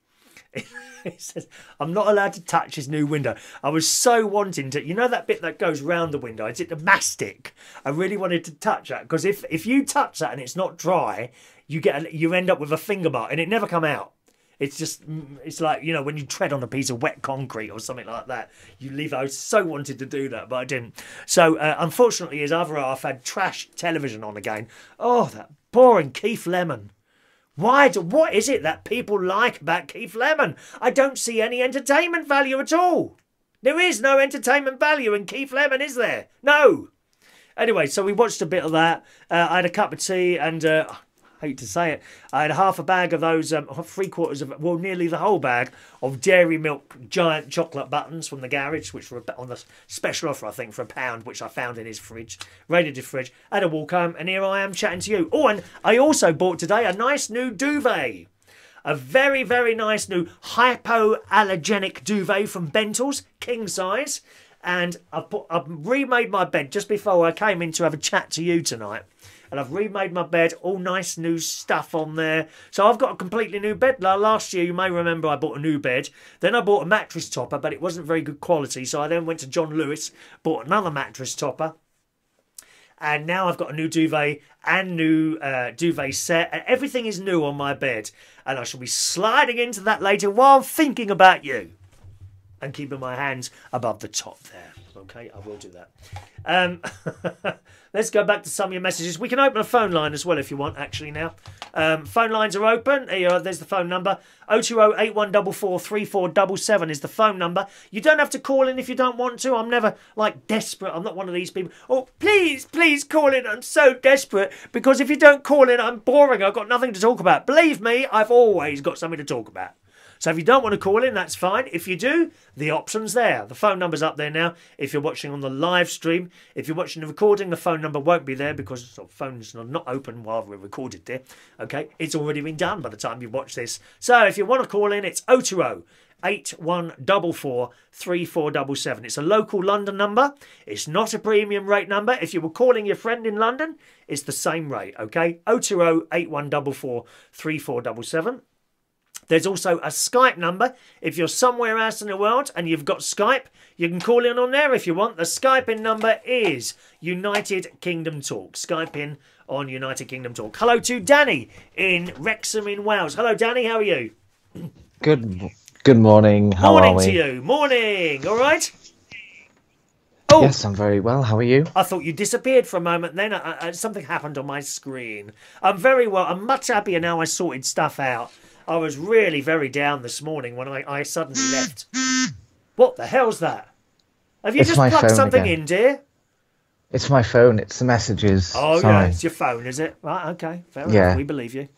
He says, I'm not allowed to touch his new window. I was so wanting to, you know that bit that goes round the window, is it the mastic? I really wanted to touch that, because if, if you touch that and it's not dry, you get a, you end up with a finger mark, and it never come out. It's just, it's like, you know, when you tread on a piece of wet concrete or something like that, you leave. I so wanted to do that, but I didn't. So, uh, unfortunately, his other half had trash television on again. Oh, that boring Keith Lemon. Why? Do, what is it that people like about Keith Lemon? I don't see any entertainment value at all. There is no entertainment value in Keith Lemon, is there? No. Anyway, so we watched a bit of that. Uh, I had a cup of tea and... Uh, hate to say it, I had half a bag of those, um, three quarters of, well, nearly the whole bag of Dairy Milk giant chocolate buttons from the garage, which were on the special offer, I think, for a pound, which I found in his fridge, raided his fridge. I had a walk home, and here I am chatting to you. Oh, and I also bought today a nice new duvet. A very, very nice new hypoallergenic duvet from Bentle's, king size. And I've, put, I've remade my bed just before I came in to have a chat to you tonight. And I've remade my bed, all nice new stuff on there. So I've got a completely new bed. Last year, you may remember, I bought a new bed. Then I bought a mattress topper, but it wasn't very good quality. So I then went to John Lewis, bought another mattress topper. And now I've got a new duvet and new uh, duvet set. And everything is new on my bed. And I shall be sliding into that later while thinking about you. And keeping my hands above the top there. Okay, I will do that. Um, let's go back to some of your messages. We can open a phone line as well if you want, actually, now. Um, phone lines are open. Here, there's the phone number. oh two oh, eight one four four, three four seven seven is the phone number. You don't have to call in if you don't want to. I'm never, like, desperate. I'm not one of these people. Oh, please, please call in. I'm so desperate. Because if you don't call in, I'm boring. I've got nothing to talk about. Believe me, I've always got something to talk about. So if you don't want to call in, that's fine. If you do, the option's there. The phone number's up there now. If you're watching on the live stream, if you're watching the recording, the phone number won't be there because the phone's not open while we're recorded there. Okay, it's already been done by the time you watch this. So if you want to call in, it's oh two oh, eight one four four, three four seven seven. It's a local London number. It's not a premium rate number. If you were calling your friend in London, it's the same rate, okay? oh two oh, eight one four four, three four seven seven. There's also a Skype number. If you're somewhere else in the world and you've got Skype, you can call in on there if you want. The Skype in number is United Kingdom Talk. Skype in on United Kingdom Talk. Hello to Danny in Wrexham in Wales. Hello, Danny. How are you? Good good morning. How morning are we? to you. Morning. All right? Oh, yes, I'm very well. How are you? I thought you disappeared for a moment then. I, I, something happened on my screen. I'm very well. I'm much happier now I sorted stuff out. I was really very down this morning when I, I suddenly left. What the hell's that? Have you It's just my plugged phone something again. in, dear? It's my phone. It's the messages. Oh, Sorry. yeah, it's your phone, is it? Right, okay, fair Yeah. enough, we believe you.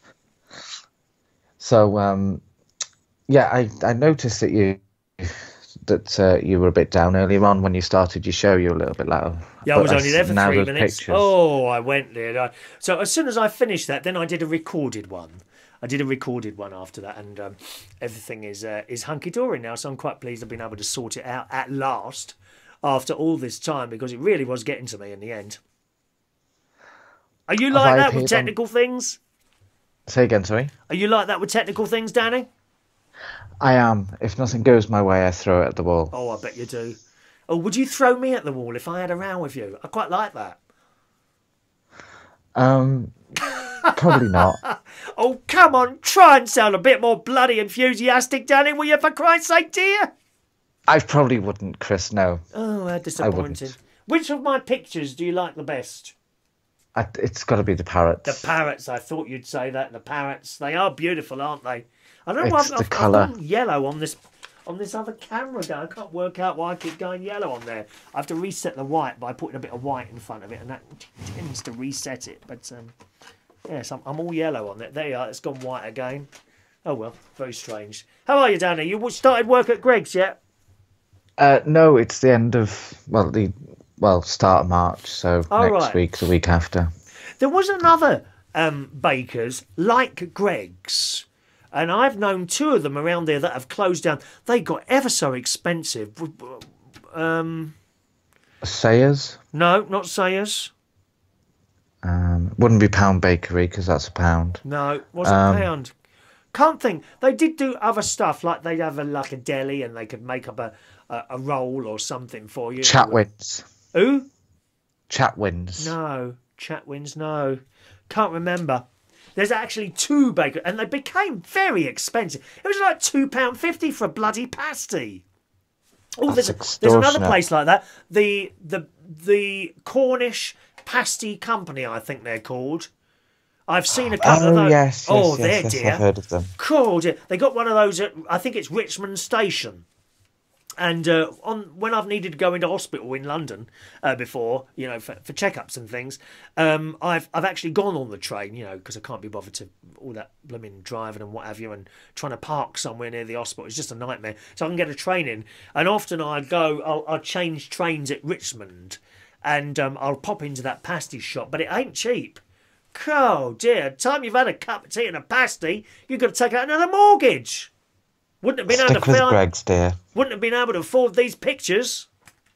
So, um, yeah, I, I noticed that you that uh, you were a bit down earlier on when you started your show. You were a little bit loud. Yeah, I was only there for now three those minutes. pictures- Oh, I went there. I- So as soon as I finished that, then I did a recorded one. I did a recorded one after that, and um, everything is uh, is hunky-dory now, so I'm quite pleased I've been able to sort it out at last after all this time, because it really was getting to me in the end. Are you Have like I that with appeared on- technical things? Say again, sorry. Are you like that with technical things, Danny? I am. If nothing goes my way, I throw it at the wall. Oh, I bet you do. Oh, would you throw me at the wall if I had a row with you? I quite like that. Um, probably not. Oh, come on, try and sound a bit more bloody enthusiastic, Danny, will you, for Christ's sake, dear? I probably wouldn't, Chris. No. Oh, how disappointing. Which of my pictures do you like the best? I, it's got to be the parrots. The parrots. I thought you'd say that. The parrots. They are beautiful, aren't they? I don't know why It's I've, the I've, I've colour. gone yellow on this on this other camera. Guy. I can't work out why I keep going yellow on there. I have to reset the white by putting a bit of white in front of it, and that tends to reset it. But um, yes, I'm, I'm all yellow on it. There you are. It's gone white again. Oh well, very strange. How are you, Danny? You started work at Greg's yet? Uh, no, it's the end of well the well start of March, so Oh, next right. week, the week after. There was another um, bakers like Greg's, and I've known two of them around there that have closed down. They got ever so expensive. Um, Sayers. no, not Sayers. Um, wouldn't be Pound Bakery because that's a pound. No, it wasn't Um, pound. Can't think. They did do other stuff, like they'd have a, like a deli and they could make up a, a, a roll or something for you. Chatwins. Who? Chatwins. No. Chatwins, no. Can't remember. There's actually two bakers, and they became very expensive. It was like two pounds fifty for a bloody pasty. Oh, there's, That's a, there's another extortionate. place like that. The the the Cornish Pasty Company, I think they're called. I've seen a couple of Oh those. yes, yes, oh, yes, they're yes, dear. I've heard of them. Cool, dear. They got one of those at, I think it's Richmond Station. And uh, on when I've needed to go into hospital in London uh, before, you know, for, for checkups and things, um, I've I've actually gone on the train, you know, because I can't be bothered to all that blooming driving and what have you, and trying to park somewhere near the hospital. It's just a nightmare. So I can get a train in, and often I go, I'll, I'll change trains at Richmond, and um, I'll pop into that pasty shop, but it ain't cheap. Oh dear! Time you've had a cup of tea and a pasty, you've got to take out another mortgage. Wouldn't have been able Stick to with afford, Greg's, dear. wouldn't have been able to afford these pictures.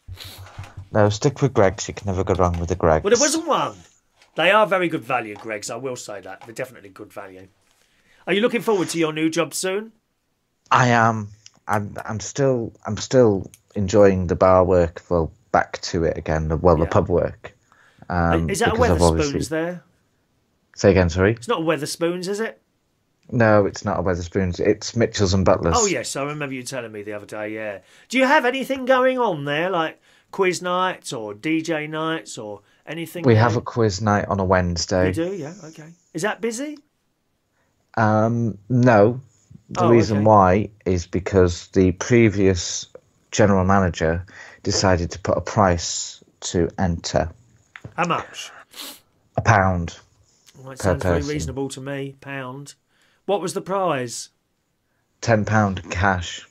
No, stick with Greg's. You can never go wrong with the Greg's. Well, there wasn't one. They are very good value, Greg's. I will say that. They're definitely good value. Are you looking forward to your new job soon? I am. I'm. I'm still. I'm still enjoying the bar work. Well, back to it again. the- Well, Yeah. the pub work. Um, Is that a because I've Weatherspoons obviously- there? Say again, sorry. It's not a Weatherspoons, is it? No, it's not a Weatherspoons. It's Mitchells and Butlers. Oh, yes. I remember you telling me the other day, yeah. Do you have anything going on there, like quiz nights or D J nights or anything? We there? have a quiz night on a Wednesday. You do, yeah, okay. Is that busy? Um, no. The Oh, reason okay. why is because the previous general manager decided to put a price to enter. How much? A pound. Well, it Per sounds very person. reasonable to me. Pound. What was the prize? Ten pound cash.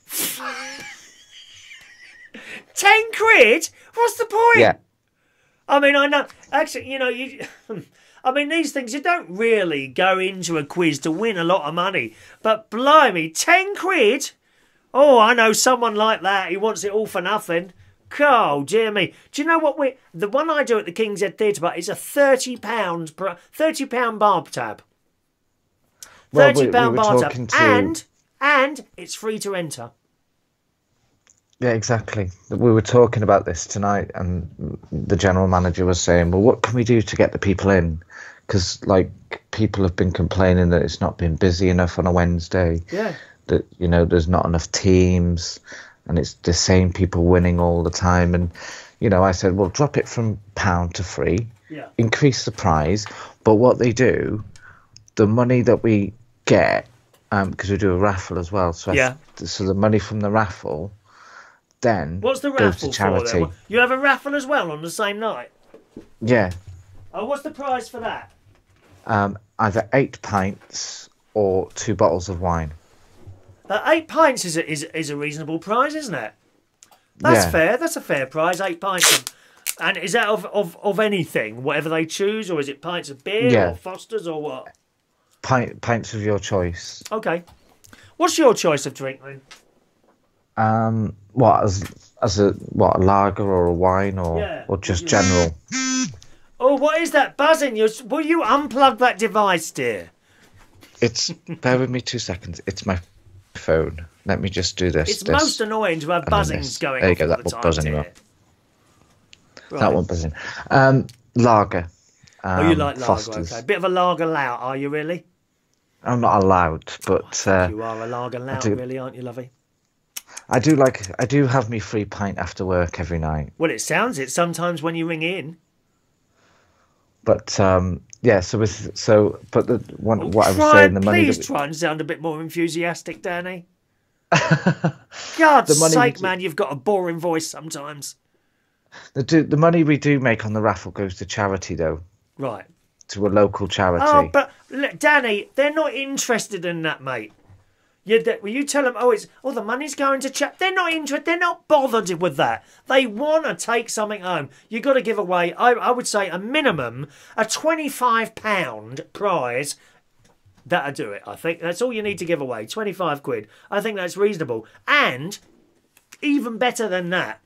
Ten quid? What's the point? Yeah. I mean, I know. Actually, you know, you. I mean, these things, you don't really go into a quiz to win a lot of money. But blimey, ten quid? Oh, I know someone like that. He wants it all for nothing. Oh, dear me. Do you know what we the one I do at the King's Head Theatre Bar is a thirty pound thirty pound bar tab. Well, we- thirty we pound were bar talking tab. to- And and it's free to enter. Yeah, exactly. We were talking about this tonight, and the general manager was saying, "Well, what can we do to get the people in?" Because, like, people have been complaining that it's not been busy enough on a Wednesday. Yeah. That, you know, there's not enough teams, and it's the same people winning all the time. And, you know, I said, well, drop it from pound to free, Yeah. increase the prize. But what they do, the money that we get, um, because we do a raffle as well. So, I- Yeah. so the money from the raffle then What's the goes raffle to for charity. then? You have a raffle as well on the same night? Yeah, Oh, what's the prize for that? um, either eight pints or two bottles of wine. Uh, eight pints is a, is, is a reasonable prize, isn't it? That's Yeah. fair. That's a fair prize. Eight pints. Of, and is that of, of, of anything, whatever they choose, or is it pints of beer Yeah. or Foster's or what? Pint, pints of your choice. Okay. What's your choice of drink then? Um, what as as a what a lager or a wine or Yeah. or just Yeah. general? Oh, what is that buzzing? You will you unplug that device, dear? It's bear with me two seconds. It's my phone. Let me just do this. It's this. most annoying to have then buzzings this. going There you off go, all that the one time, buzzing dear. well. Right. That one buzzing. Um, lager. Um, Oh, you like lager, Foster's. okay. Bit of a lager lout, are you really? I'm not allowed, but uh, You are a lager lout, do. really, aren't you, lovey? I do like. I do have me free pint after work every night. Well, it sounds it sometimes when you ring in. But um, yeah, so with so, but the one Oh, what I was try, saying, the money. please That try and sound a bit more enthusiastic, Danny. we, God's the money we sake, do, man, you've got a boring voice sometimes. the do, the money we do make on the raffle goes to charity, though, Right. to a local charity. Oh, but look, Danny, they're not interested in that, mate. You, that, well, you tell them, oh, it's oh, the money's going to chat. They're not interested. They're not bothered with that. They want to take something home. You've got to give away, I, I would say, a minimum, a twenty-five pound prize. That'll do it, I think. That's all you need to give away, twenty-five quid. I think that's reasonable. And even better than that,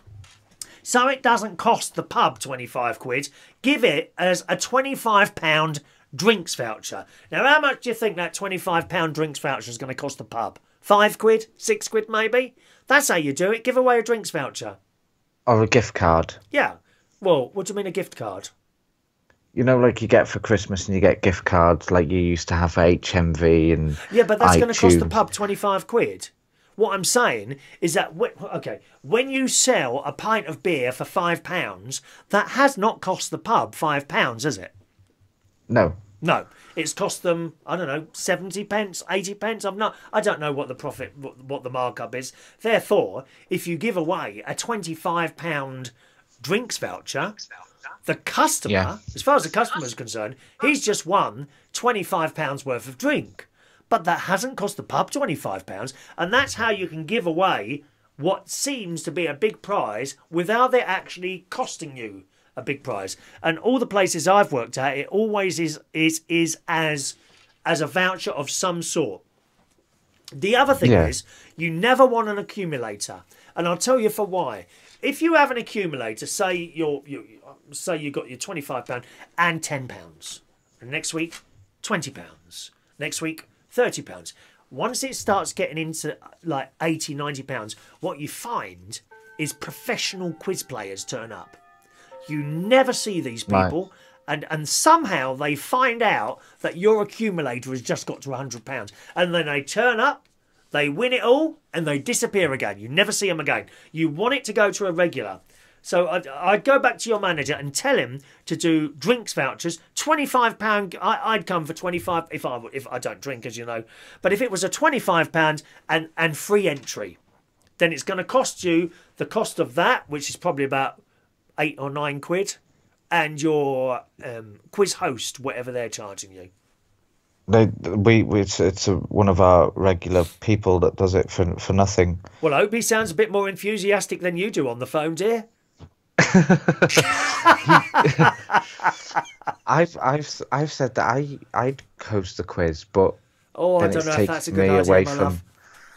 so it doesn't cost the pub twenty-five quid, give it as a twenty-five pound drinks voucher. Now, how much do you think that twenty-five pound drinks voucher is going to cost the pub? Five quid? Six quid maybe? That's how you do it. Give away a drinks voucher. Or a gift card. Yeah. Well, what do you mean a gift card? You know, like you get for Christmas and you get gift cards like you used to have for H M V and Yeah, but that's going to cost the iTunes. pub twenty-five quid. What I'm saying is that, wh- okay, when you sell a pint of beer for five pounds, that has not cost the pub five pounds, has it? No. No, it's cost them, I don't know, seventy pence, eighty pence. I'm not, I don't know what the profit, what, what the markup is. Therefore, if you give away a twenty-five pound drinks voucher, the customer, Yeah. as far as the customer is concerned, he's just won twenty-five pounds worth of drink. But that hasn't cost the pub twenty-five pounds. And that's how you can give away what seems to be a big prize without it actually costing you a big prize. And all the places I've worked at, it always is is is as as a voucher of some sort. The other thing Yeah. is, you never want an accumulator, and I'll tell you for why. If you have an accumulator, say you're you say you got your twenty-five pound and ten pounds, and next week twenty pounds, next week thirty pounds. Once it starts getting into like eighty, ninety pounds, what you find is professional quiz players turn up. You never see these people, Right. and, and somehow they find out that your accumulator has just got to one hundred pounds. And then they turn up, they win it all, and they disappear again. You never see them again. You want it to go to a regular. So I'd, I'd go back to your manager and tell him to do drinks vouchers, twenty-five pounds. I, I'd come for twenty-five if I, if I don't drink, as you know. But if it was a twenty-five pounds and, and free entry, then it's going to cost you the cost of that, which is probably about eight or nine quid, and your um, quiz host, whatever they're charging you. They, we, we, it's, it's a, one of our regular people that does it for for nothing. Well, I hope he sounds a bit more enthusiastic than you do on the phone, dear. I've I've I've said that I I'd host the quiz, but Oh, I then don't it's know if taking that's a me good idea, away my from love.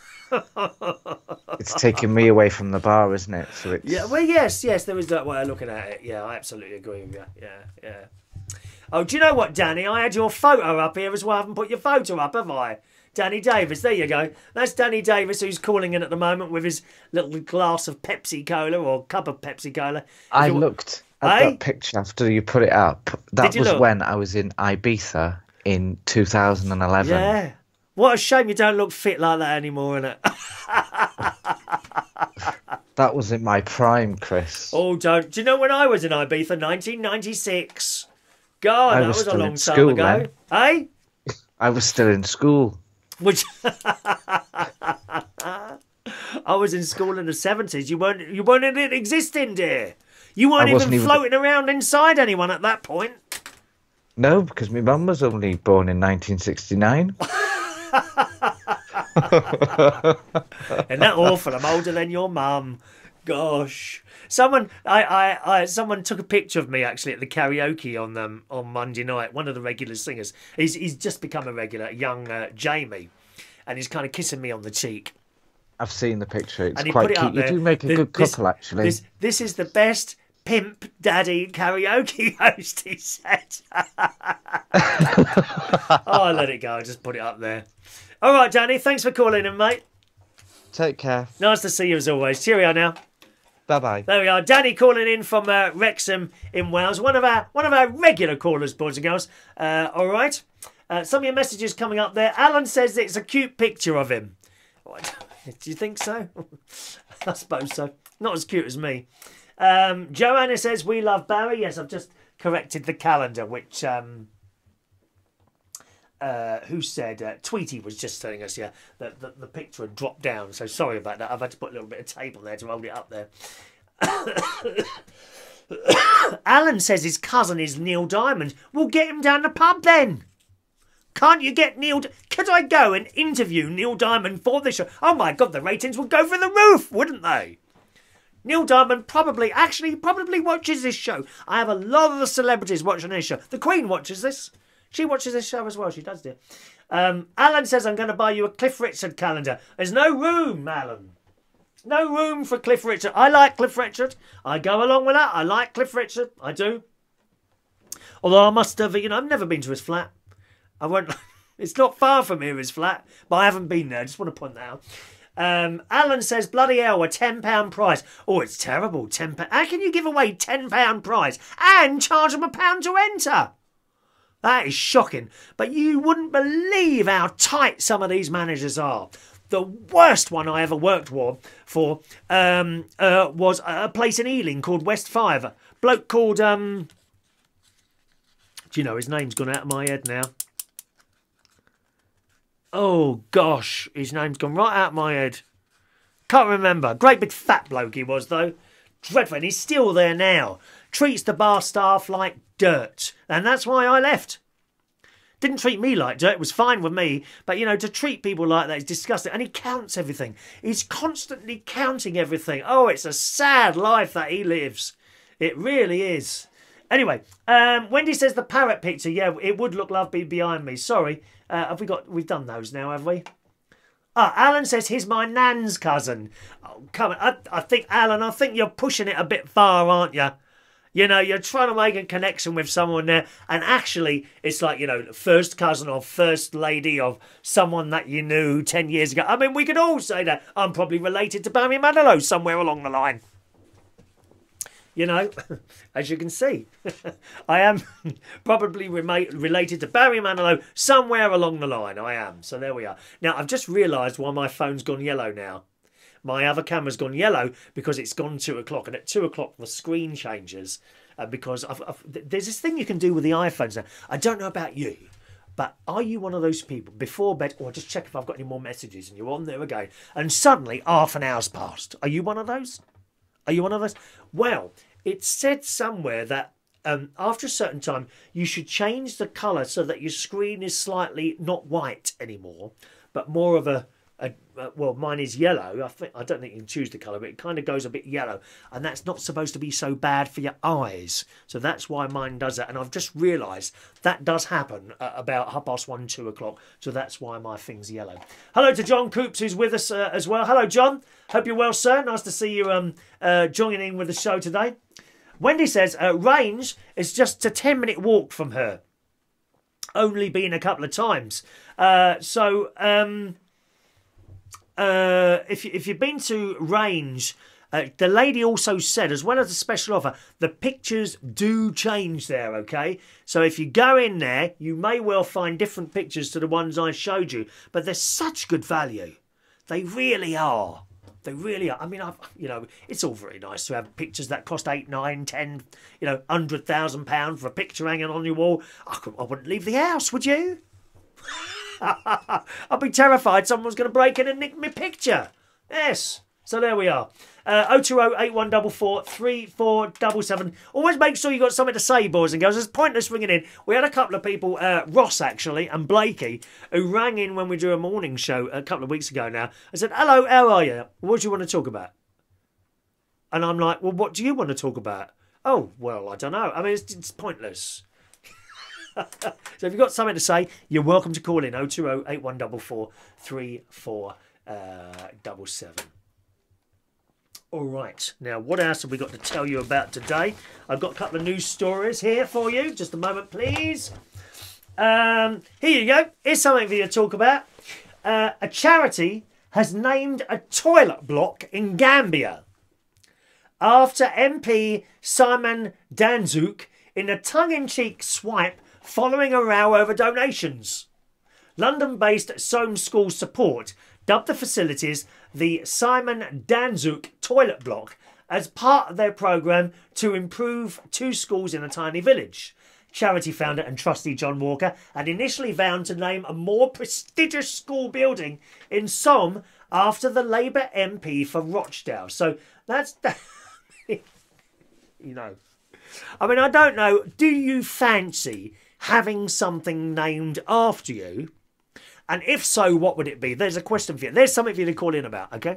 it's taking me away from the bar, isn't it? So it's Yeah, well, yes, yes, there is that way of looking at it. Yeah, I absolutely agree with you. Yeah, yeah. Oh, do you know what, Danny? I had your photo up here as well. I haven't put your photo up, have I? Danny Davis, there you go. That's Danny Davis, who's calling in at the moment with his little glass of Pepsi Cola or cup of Pepsi Cola. I If it- looked at Eh? that picture after you put it up. That Did you was look? when I was in Ibiza in two thousand eleven. Yeah. What a shame you don't look fit like that anymore, innit? That was in my prime, Chris. Oh, don't. Do you know when I was in Ibiza? nineteen ninety-six. God, I that was was a still long in time school ago. then. Eh? I was still in school. Which I was in school in the seventies. You weren't. You weren't even existing, dear. You weren't I even wasn't even- floating around inside anyone at that point. No, because my mum was only born in nineteen sixty-nine. Isn't that awful? I'm older than your mum. Gosh. Someone, I, I, I, someone took a picture of me actually at the karaoke on um, on Monday night. One of the regular singers. He's he's just become a regular, young uh, Jamie, and he's kind of kissing me on the cheek. I've seen the picture. It's And he quite put it cute. up You there. do make a This- good this- couple, actually. This this is the best pimp daddy karaoke host, he said. Oh, I let it go. I just put it up there. All right, Danny. Thanks for calling in, mate. Take care. Nice to see you as always. Cheerio now. Bye bye. There we are, Danny calling in from uh, Wrexham in Wales. One of our one of our regular callers, boys and girls. Uh, all right. Uh, some of your messages coming up there. Alan says it's a cute picture of him. What? Do you think so? I suppose so. Not as cute as me. Um, Joanna says we love Barry. Yes, I've just corrected the calendar, which... Um, Uh, who said uh, Tweety was just telling us, yeah, that, that the picture had dropped down. So sorry about that. I've had to put a little bit of tape on there to hold it up there. Alan says his cousin is Neil Diamond. We'll get him down the pub then. Can't you get Neil... D Could I go and interview Neil Diamond for this show? Oh my God, the ratings would go through the roof, wouldn't they? Neil Diamond probably, actually, probably watches this show. I have a lot of the celebrities watching this show. The Queen watches this. She watches this show as well. She does, dear. Um, Alan says, I'm going to buy you a Cliff Richard calendar. There's no room, Alan. No room for Cliff Richard. I like Cliff Richard. I go along with that. I like Cliff Richard. I do. Although I must have, you know, I've never been to his flat. I won't. It's not far from here, his flat. But I haven't been there. I just want to point that out. Um, Alan says, bloody hell, a ten pound prize. Oh, it's terrible. ten pounds. How can you give away ten pound prize and charge them a pound to enter? That is shocking. But you wouldn't believe how tight some of these managers are. The worst one I ever worked for, for um, uh, was a place in Ealing called West Five. A bloke called... Um, do you know, his name's gone out of my head now. Oh, gosh. His name's gone right out of my head. Can't remember. Great big fat bloke he was, though. Dreadful. And he's still there now. Treats the bar staff like dirt. And that's why I left. Didn't treat me like dirt. It was fine with me. But, you know, to treat people like that is disgusting. And he counts everything. He's constantly counting everything. Oh, it's a sad life that he lives. It really is. Anyway, um, Wendy says the parrot picture. Yeah, it would look lovely behind me. Sorry. Uh, have we got... We've done those now, have we? Ah, Alan says he's my nan's cousin. Oh, come on. I, I think, Alan, I think you're pushing it a bit far, aren't you? You know, you're trying to make a connection with someone there. And actually, it's like, you know, first cousin or first lady of someone that you knew ten years ago. I mean, we could all say that. I'm probably related to Barry Manilow somewhere along the line. You know, as you can see, I am probably related to Barry Manilow somewhere along the line. I am. So there we are. Now, I've just realised why my phone's gone yellow now. My other camera's gone yellow because it's gone two o'clock. And at two o'clock, the screen changes. Uh, because I've, I've, there's this thing you can do with the iPhones now. I don't know about you, but are you one of those people, before bed, or just check if I've got any more messages, and you're on there again, and suddenly half an hour's passed? Are you one of those? Are you one of those? Well, it said somewhere that um, after a certain time, you should change the colour so that your screen is slightly not white anymore, but more of a, a, a well, mine is yellow. I think I don't think you can choose the colour, but it kind of goes a bit yellow, and that's not supposed to be so bad for your eyes. So that's why mine does that, and I've just realised that does happen at about half past one, two o'clock. So that's why my thing's yellow. Hello to John Coops, who's with us uh, as well. Hello, John. Hope you're well, sir. Nice to see you um, uh, joining in with the show today. Wendy says, uh, range is just a ten minute walk from her. Only been a couple of times. Uh, so, um, uh, if, you, if you've been to range, uh, the lady also said, as well as the special offer, the pictures do change there, okay? So if you go in there, you may well find different pictures to the ones I showed you. But they're such good value. They really are. They really are. I mean, I've, you know, it's all very nice to have pictures that cost eight, nine, ten, you know, hundred thousand pounds for a picture hanging on your wall. I, could, I wouldn't leave the house, would you? I'd be terrified someone's going to break in and nick my picture. Yes. So there we are. Uh, oh two oh, eight one four four, three four seven seven. Always make sure you've got something to say, boys and girls. It's pointless ringing in. We had a couple of people, uh, Ross actually, and Blakey, who rang in when we do a morning show a couple of weeks ago now. I said, hello, how are you? What do you want to talk about? And I'm like, well, what do you want to talk about? Oh, well, I don't know. I mean, it's, it's pointless. So if you've got something to say, you're welcome to call in oh two oh, eight one four four, three four seven seven. All right, now what else have we got to tell you about today? I've got a couple of news stories here for you. Just a moment, please. Um, here you go. Here's something for you to talk about. Uh, a charity has named a toilet block in Gambia after M P Simon Danzuk in a tongue-in-cheek swipe following a row over donations. London-based Soame School Support dubbed the facilities the Simon Danzuk Toilet Block as part of their programme to improve two schools in a tiny village. Charity founder and trustee John Walker had initially vowed to name a more prestigious school building in Somme after the Labour M P for Rochdale. So that's, you know, I mean, I don't know. Do you fancy having something named after you? And if so, what would it be? There's a question for you. There's something for you to call in about, okay?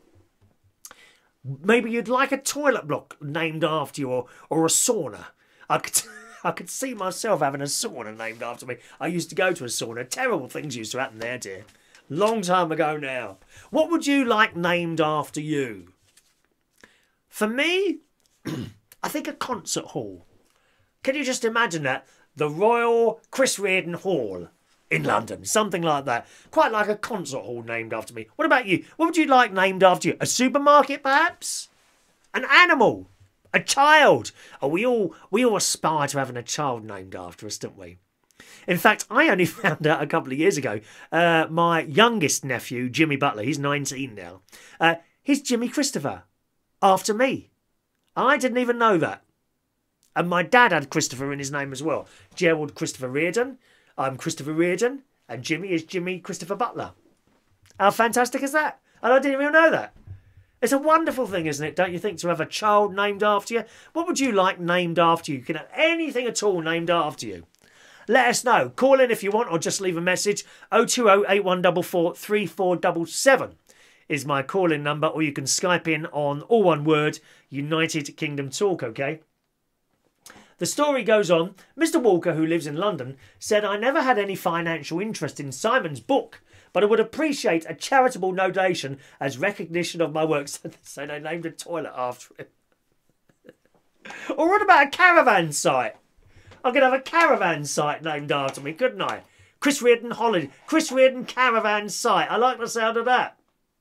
Maybe you'd like a toilet block named after you, or, or a sauna. I could, I could see myself having a sauna named after me. I used to go to a sauna. Terrible things used to happen there, dear. Long time ago now. What would you like named after you? For me, I think a concert hall. Can you just imagine that? The Royal Chris Reardon Hall in London. Something like that. Quite like a concert hall named after me. What about you? What would you like named after you? A supermarket, perhaps? An animal? A child? Oh, we all, we all aspire to having a child named after us, don't we? In fact, I only found out a couple of years ago, uh, my youngest nephew, Jimmy Butler, he's nineteen now, uh, he's Jimmy Christopher, after me. I didn't even know that. And my dad had Christopher in his name as well. Gerald Christopher Reardon. I'm Christopher Reardon. And Jimmy is Jimmy Christopher Butler. How fantastic is that? And I didn't even know that. It's a wonderful thing, isn't it, don't you think, to have a child named after you? What would you like named after you? You can have anything at all named after you. Let us know. Call in if you want, or just leave a message. oh two oh, eight one four four, three four seven seven is my call-in number, or you can Skype in on, all one word, United Kingdom Talk, okay? The story goes on. Mister Walker, who lives in London, said, I never had any financial interest in Simon's book, but I would appreciate a charitable donation as recognition of my work. So they named a toilet after him. Or what about a caravan site? I could have a caravan site named after me, couldn't I? Chris Reardon Holiday. Chris Reardon Caravan Site. I like the sound of that.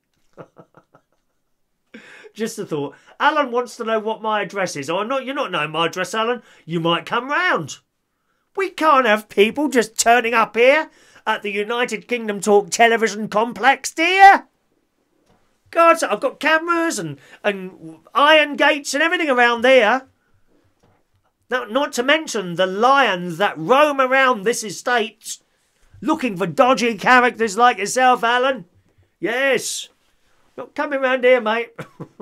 Just a thought. Alan wants to know what my address is. Oh, not, you're not knowing my address, Alan. You might come round. We can't have people just turning up here at the United Kingdom Talk television complex, dear. God, I've got cameras and, and iron gates and everything around there. Now, not to mention the lions that roam around this estate looking for dodgy characters like yourself, Alan. Yes. Not coming round here, mate.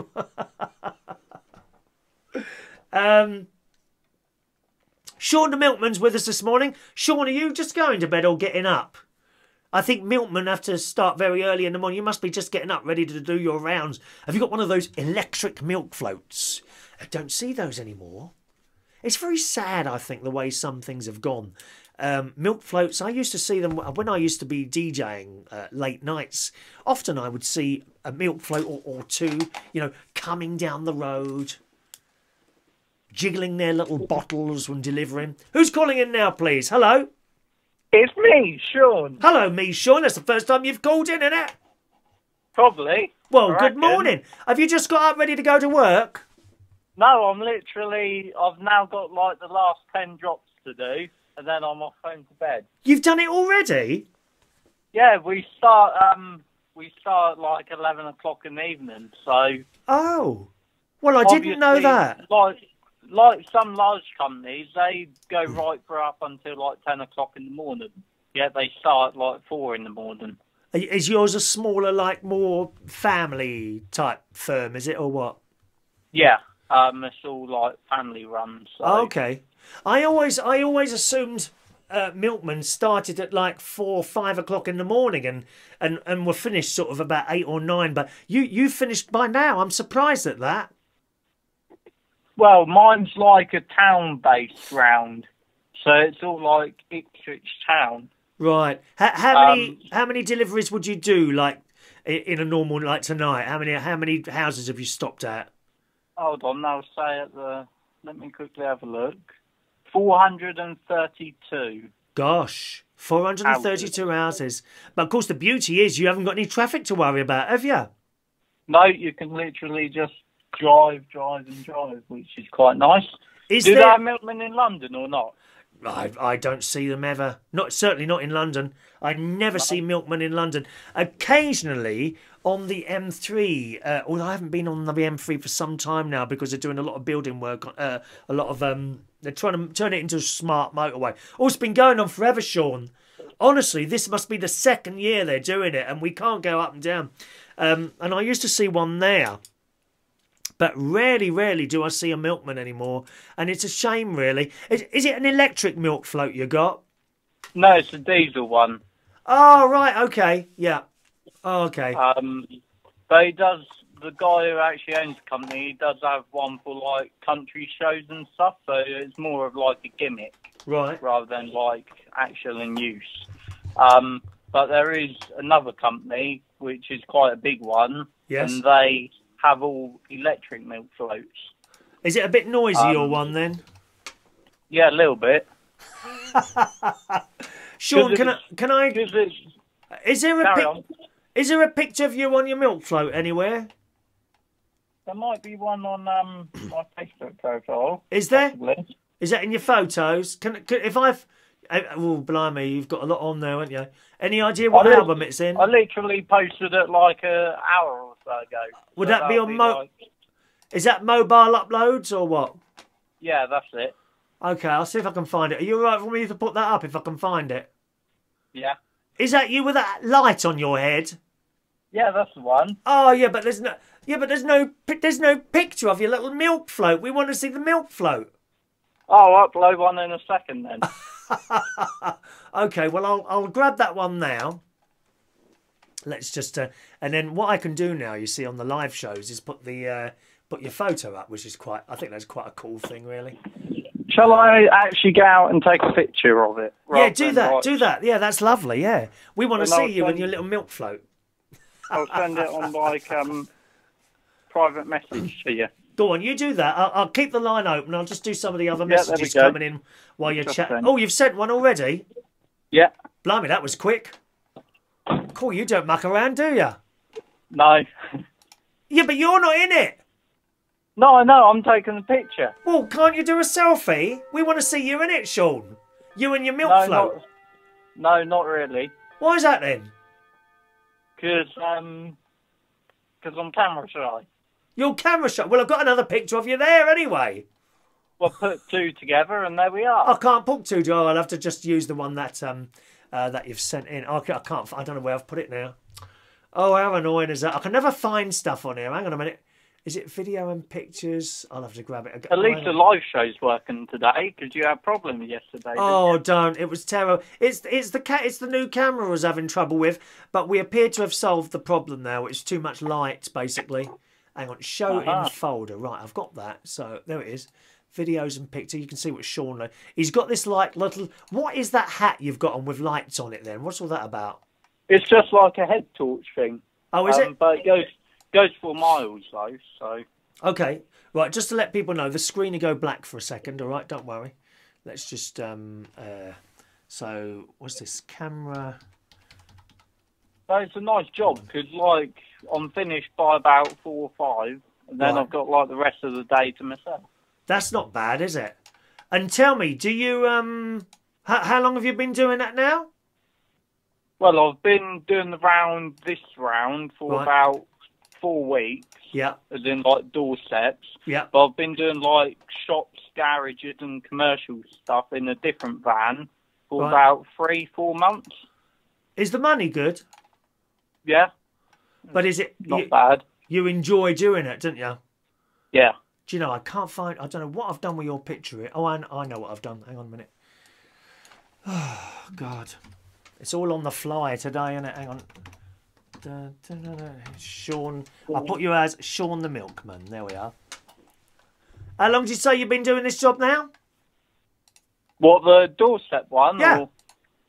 um, Shaun the milkman's with us this morning. Shaun, are you just going to bed or getting up? I think milkmen have to start very early in the morning. You must be just getting up, ready to do your rounds. Have you got one of those electric milk floats? I don't see those anymore. It's very sad, I think, the way some things have gone. Um, milk floats, I used to see them when I used to be DJing uh, late nights. Often I would see a milk float or, or two, you know, coming down the road, jiggling their little bottles when delivering. Who's calling in now, please? Hello? It's me, Shaun. Hello, me, Shaun. That's the first time you've called in, isn't it? Probably. Well, good morning. Have you just got up ready to go to work? No, I'm literally, I've now got like the last ten drops to do, and then I'm off home to bed. You've done it already? Yeah, we start, um, we start at like eleven o'clock in the evening, so... Oh. Well, I didn't know that. Like, like some large companies, they go right for up until like ten o'clock in the morning. Yeah, they start like four in the morning. Is yours a smaller, like, more family type firm, is it, or what? Yeah. Um, it's all like family run. So. Okay, I always, I always assumed uh, milkmen started at like four, five o'clock in the morning, and, and, and were finished sort of about eight or nine. But you, you finished by now. I'm surprised at that. Well, mine's like a town-based round, so it's all like Ipswich town. Right. How, how many, um, how many deliveries would you do like in a normal like tonight? How many, how many houses have you stopped at? Hold on, I'll say at the... Let me quickly have a look. four hundred thirty-two. Gosh, four hundred thirty-two houses. houses. But of course, the beauty is you haven't got any traffic to worry about, have you? No, you can literally just drive, drive and drive, which is quite nice. Is Do there... they have milkmen in London or not? I, I don't see them ever. Not certainly not in London. I never No. see milkmen in London. Occasionally on the M three, uh, although I haven't been on the M three for some time now because they're doing a lot of building work. Uh, a lot of um, they're trying to turn it into a smart motorway. Oh, it's been going on forever, Shaun. Honestly, this must be the second year they're doing it, and we can't go up and down. Um, and I used to see one there. But rarely, rarely do I see a milkman anymore. And it's a shame, really. Is, is it an electric milk float you got? No, it's a diesel one. Oh, right, okay. Yeah. Oh, okay. Um, but he does, the guy who actually owns the company, he does have one for like country shows and stuff, so it's more of like a gimmick Right. rather than like actual in use. Um, but there is another company, which is quite a big one, Yes. and they have all electric milk floats. Is it a bit noisy, Um, your one, then? Yeah, a little bit. Shaun, 'Cause can I... it's- Can I Because it's, is, there a carry pic, on. is there a picture of you on your milk float anywhere? There might be one on um, my Facebook profile. Is there? Possibly. Is that in your photos? Can, can if I've... Oh, blimey, you've got a lot on there, haven't you? Any idea what I lit- album it's in? I literally posted it like an hour or so ago. Would So that be that'll on Mo... like- Is that mobile uploads or what? Yeah, that's it. Okay, I'll see if I can find it. Are you all right for me to put that up if I can find it? Yeah. Is that you with that light on your head? Yeah, that's the one. Oh yeah, but there's no yeah, but there's no pi- there's no picture of your little milk float. We want to see the milk float. Oh, I'll upload one in a second then. Okay, well I'll I'll grab that one now. Let's just uh, and then what I can do now, you see, on the live shows is put the uh, put your photo up, which is quite. I think that's quite a cool thing, really. Shall I actually go out and take a picture of it? Yeah, rather do than, that, like- do that. Yeah, that's lovely. Yeah, we want to Well, see I'll you and send- your little milk float. I'll send it on like um private message to you. Go on, you do that. I'll, I'll keep the line open. I'll just do some of the other Yeah, there we messages go. coming in while you're Just chatting. sent. Oh, you've sent one already? Yeah. Blimey, that was quick. Cool, you don't muck around, do you? No. Yeah, but you're not in it. No, I know. I'm taking the picture. Well, can't you do a selfie? We want to see you in it, Shaun. You and your milk No, float. not, no, not really. Why is that then? Because um, cause I'm camera shy. Your camera shot. Well, I've got another picture of you there anyway. Well, put two together and there we are. I can't put two, do I? I'll have to just use the one that um uh, that you've sent in. I can't, I can't. I don't know where I've put it now. Oh, how annoying is that? I can never find stuff on here. Hang on a minute. Is it video and pictures? I'll have to grab it. At least the live show's working today because you had problems yesterday. Oh, didn't don't! It was terrible. It's it's the cat. It's the new camera I was having trouble with, but we appear to have solved the problem now. It's too much light, basically. Hang on, show Uh-huh. in folder. Right, I've got that. So there it is. Videos and pictures. You can see what Shaun. He's got this like little. What is that hat you've got on with lights on it? Then what's all that about? you? It's just like a head torch thing. Oh, is Um, it? But it goes goes for miles though. So Okay, right. Just to let people know, the screen will go black for a second. All right, don't worry. Let's just um. Uh, so what's this camera? So it's a nice job because, like, I'm finished by about four or five, and then Right. I've got like the rest of the day to myself. That's not bad, is it? And tell me, do you um, how, how long have you been doing that now? Well, I've been doing the round this round for Right. about four weeks, Yeah, as in like doorsteps. yeah. But I've been doing like shops, garages, and commercial stuff in a different van for Right. about three, four months. Is the money good? Yeah, But is it not you, bad. you enjoy doing it, don't you? Yeah. Do you know, I can't find. I don't know what I've done with your picture here. Oh, I, I know what I've done. Hang on a minute. Oh God, it's all on the fly today, isn't it? Hang on. Da, da, da, da. Shaun, I put you as Shaun the milkman. There we are. How long did you say you've been doing this job now? What, the doorstep one? Yeah. Or...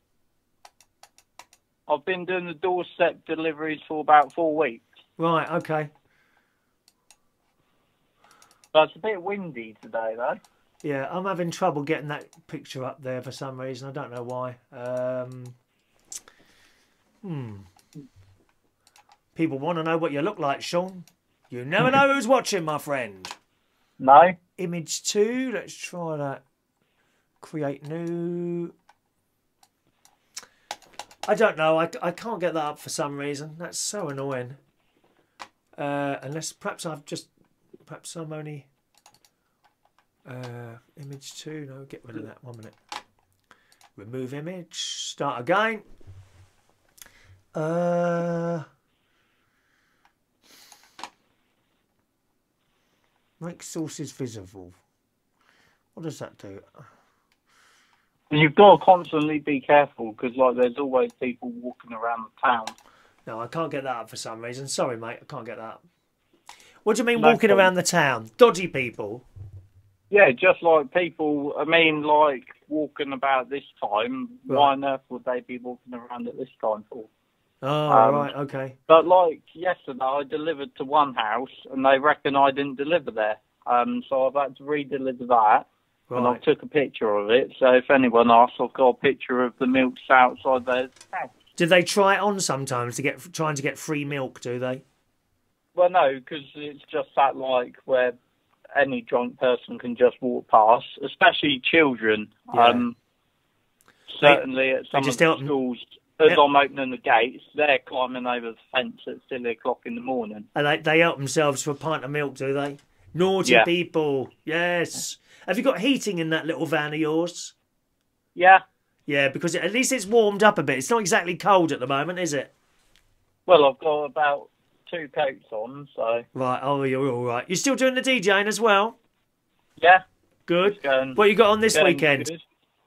I've been doing the doorstep deliveries for about four weeks. Right. Okay. But it's a bit windy today, though. Yeah, I'm having trouble getting that picture up there for some reason. I don't know why. Um, hmm. People want to know what you look like, Shaun. You never know who's watching, my friend. No? Image two. Let's try that. Create new. I don't know. I, I can't get that up for some reason. That's so annoying. Uh, unless perhaps I've just... Perhaps I'm only... Uh, image two. No, get rid of that. One minute. Remove image. Start again. Uh, make sources visible. What does that do? You've got to constantly be careful because, like, there's always people walking around the town. No, I can't get that up for some reason. Sorry, mate, I can't get that up. What do you mean No walking problem. around the town? Dodgy people? Yeah, just like people, I mean, like, walking about this time. Right. Why on earth would they be walking around at this time for? Oh, Um, right, okay. But, like, yesterday I delivered to one house and they reckon I didn't deliver there. Um, so I've had to re-deliver that. And I Right. took a picture of it, so if anyone asks, I've got a picture of the milks outside their house. Did they try it on sometimes to get trying to get free milk, do they? Well, no, because it's just that, like, where any drunk person can just walk past, especially children. Yeah. Um, certainly at some just of help the them- schools, as Yep. I'm opening the gates, they're climbing over the fence at silly o'clock in the morning. And they, they help themselves to a pint of milk, do they? Naughty Yeah. people. Yes. Have you got heating in that little van of yours? Yeah, Yeah, because at least it's warmed up a bit. It's not exactly cold at the moment, is it? well, I've got about two coats on, so, Right, oh, you're all right. You're still doing the DJing as well? yeah. Good. It's going- What you got on this going weekend? good.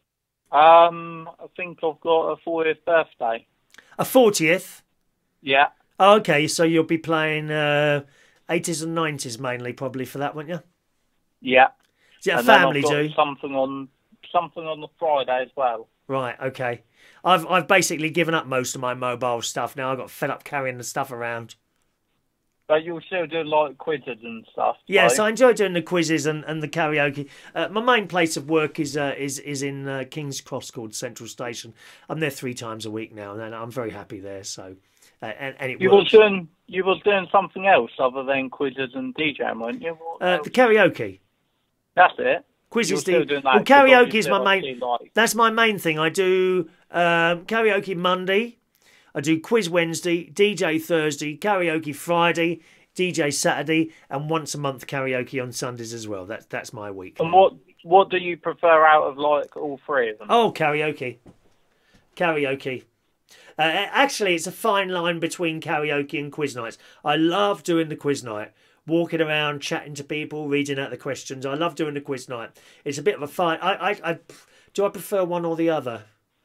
Um, I think I've got a fortieth birthday. A fortieth? Yeah. Oh, okay, so you'll be playing uh, eighties and nineties mainly, probably, for that, won't you? Yeah. Is it a And then family I've got do? something on something on the Friday as well. Right, okay. I've I've basically given up most of my mobile stuff now. I got fed up carrying the stuff around. But you'll still do like quizzes and stuff. Yes, right? I enjoy doing the quizzes and, and the karaoke. Uh, my main place of work is uh, is is in uh, King's Cross, called Central Station. I'm there three times a week now, and I'm very happy there. So, uh, and, and it You was works. doing you was doing something else other than quizzes and DJing, weren't you? What Uh, else? the karaoke. That's it. Quizzes, You're still the doing well, that, 'cause karaoke is obviously my I main. see, like- That's my main thing. I do um, karaoke Monday. I do quiz Wednesday, D J Thursday, karaoke Friday, D J Saturday, and once a month karaoke on Sundays as well. That's that's my week. And what what do you prefer out of like all three of them? Oh, karaoke. Karaoke. Uh, actually, it's a fine line between karaoke and quiz nights. I love doing the quiz night. Walking around, chatting to people, reading out the questions. I love doing the quiz night. It's a bit of a fight. I, I, I, do I prefer one or the other?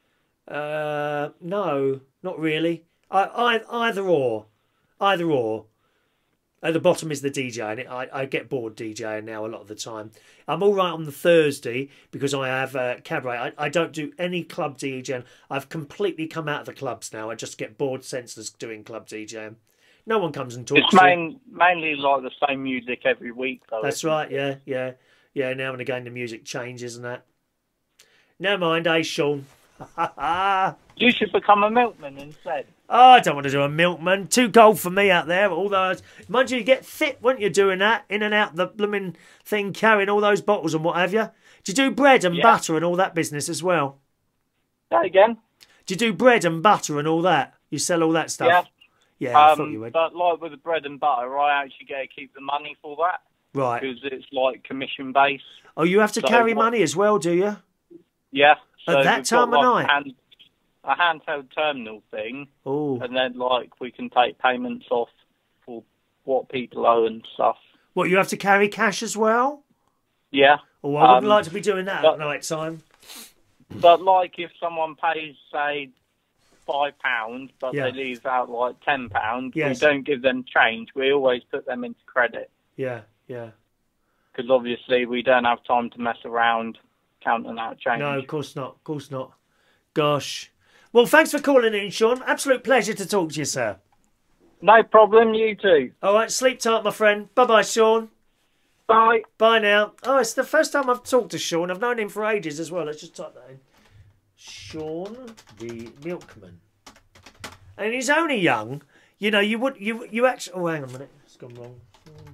Uh, no, not really. I, I, either or. Either or. At the bottom is the DJing. I, I get bored DJing now a lot of the time. I'm all right on the Thursday because I have uh, cabaret. I, I don't do any club DJing. I've completely come out of the clubs now. I just get bored senseless doing club DJing. No one comes and talks It's to me. main, mainly like the same music every week, though. That's isn't right, it? yeah, yeah. Yeah, now and again the music changes and that. Never mind, eh, Shaun? Oh, You should become a milkman instead. I don't want to do a milkman. Too cold for me out there. Although, mind you, you get fit, won't you, doing that? In and out the blooming thing, carrying all those bottles and what have you. Do you do bread and Yeah. butter and all that business as well? That again? Do you do bread and butter and all that? You sell all that stuff? Yeah. Yeah, I thought Um, you would. but like with the bread and butter, I actually get to keep the money for that Right. because it's like commission based. Oh, you have to so carry what- money as well, do you? Yeah. So At that we've time got, of like, night? hand- a handheld terminal thing, Oh. and then like we can take payments off for what people owe and stuff. What, you have to carry cash as well? Yeah. Oh, I wouldn't Um, like to be doing that but- at night time. But like if someone pays say five pounds, but Yeah. they leave out like ten pounds, Yes. we don't give them change. We always put them into credit Yeah, yeah. because obviously we don't have time to mess around counting out change. No, of course not. Of course not. Gosh. Well, thanks for calling in, Shaun. Absolute pleasure to talk to you, sir. No problem. You too. All right, sleep tight, my friend. Bye-bye, Shaun. Bye. Bye now. Oh, it's the first time I've talked to Shaun. I've known him for ages as well. Let's just type that in. Shaun the milkman. And he's only young. You know, you would you you actually. Oh, hang on a minute. It's gone wrong.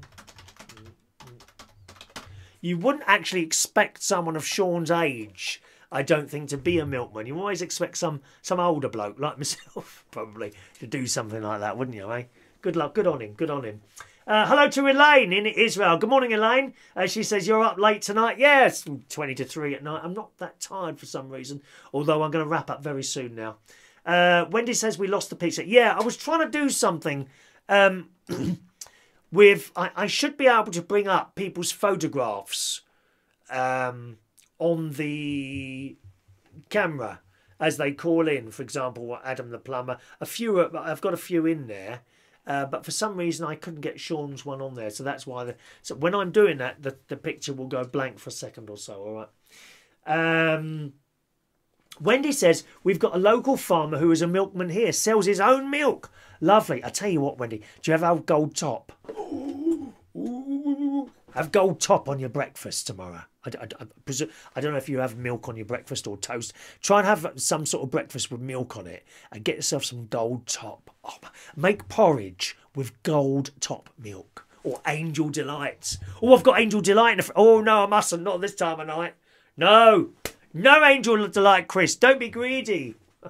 You wouldn't actually expect someone of Shaun's age I don't think, to be a milkman. You always expect some some older bloke like myself, probably, to do something like that, wouldn't you, eh? Good luck. Good on him. Good on him. Uh, hello to Elaine in Israel. Good morning, Elaine. Uh, she says, you're up late tonight. Yes, yeah, twenty to three at night. I'm not that tired for some reason, although I'm going to wrap up very soon now. Uh, Wendy says we lost the picture. Yeah, I was trying to do something um, with... I, I should be able to bring up people's photographs um, on the camera as they call in. For example, Adam the plumber. A few. I've got a few in there. Uh, but for some reason, I couldn't get Shaun's one on there. So that's why... The, so when I'm doing that, the, the picture will go blank for a second or so. All right. Um, Wendy says, we've got a local farmer who is a milkman here. Sells his own milk. Lovely. I tell you what, Wendy. Do you have our gold top? Ooh, ooh. Have gold top on your breakfast tomorrow. I, I, I, presume, I don't know if you have milk on your breakfast or toast. Try and have some sort of breakfast with milk on it and get yourself some gold top. Oh, make porridge with gold top milk or Angel Delights. Oh, I've got Angel Delight in the... Oh, no, I mustn't. Not this time of night. No. No Angel Delight, Chris. Don't be greedy.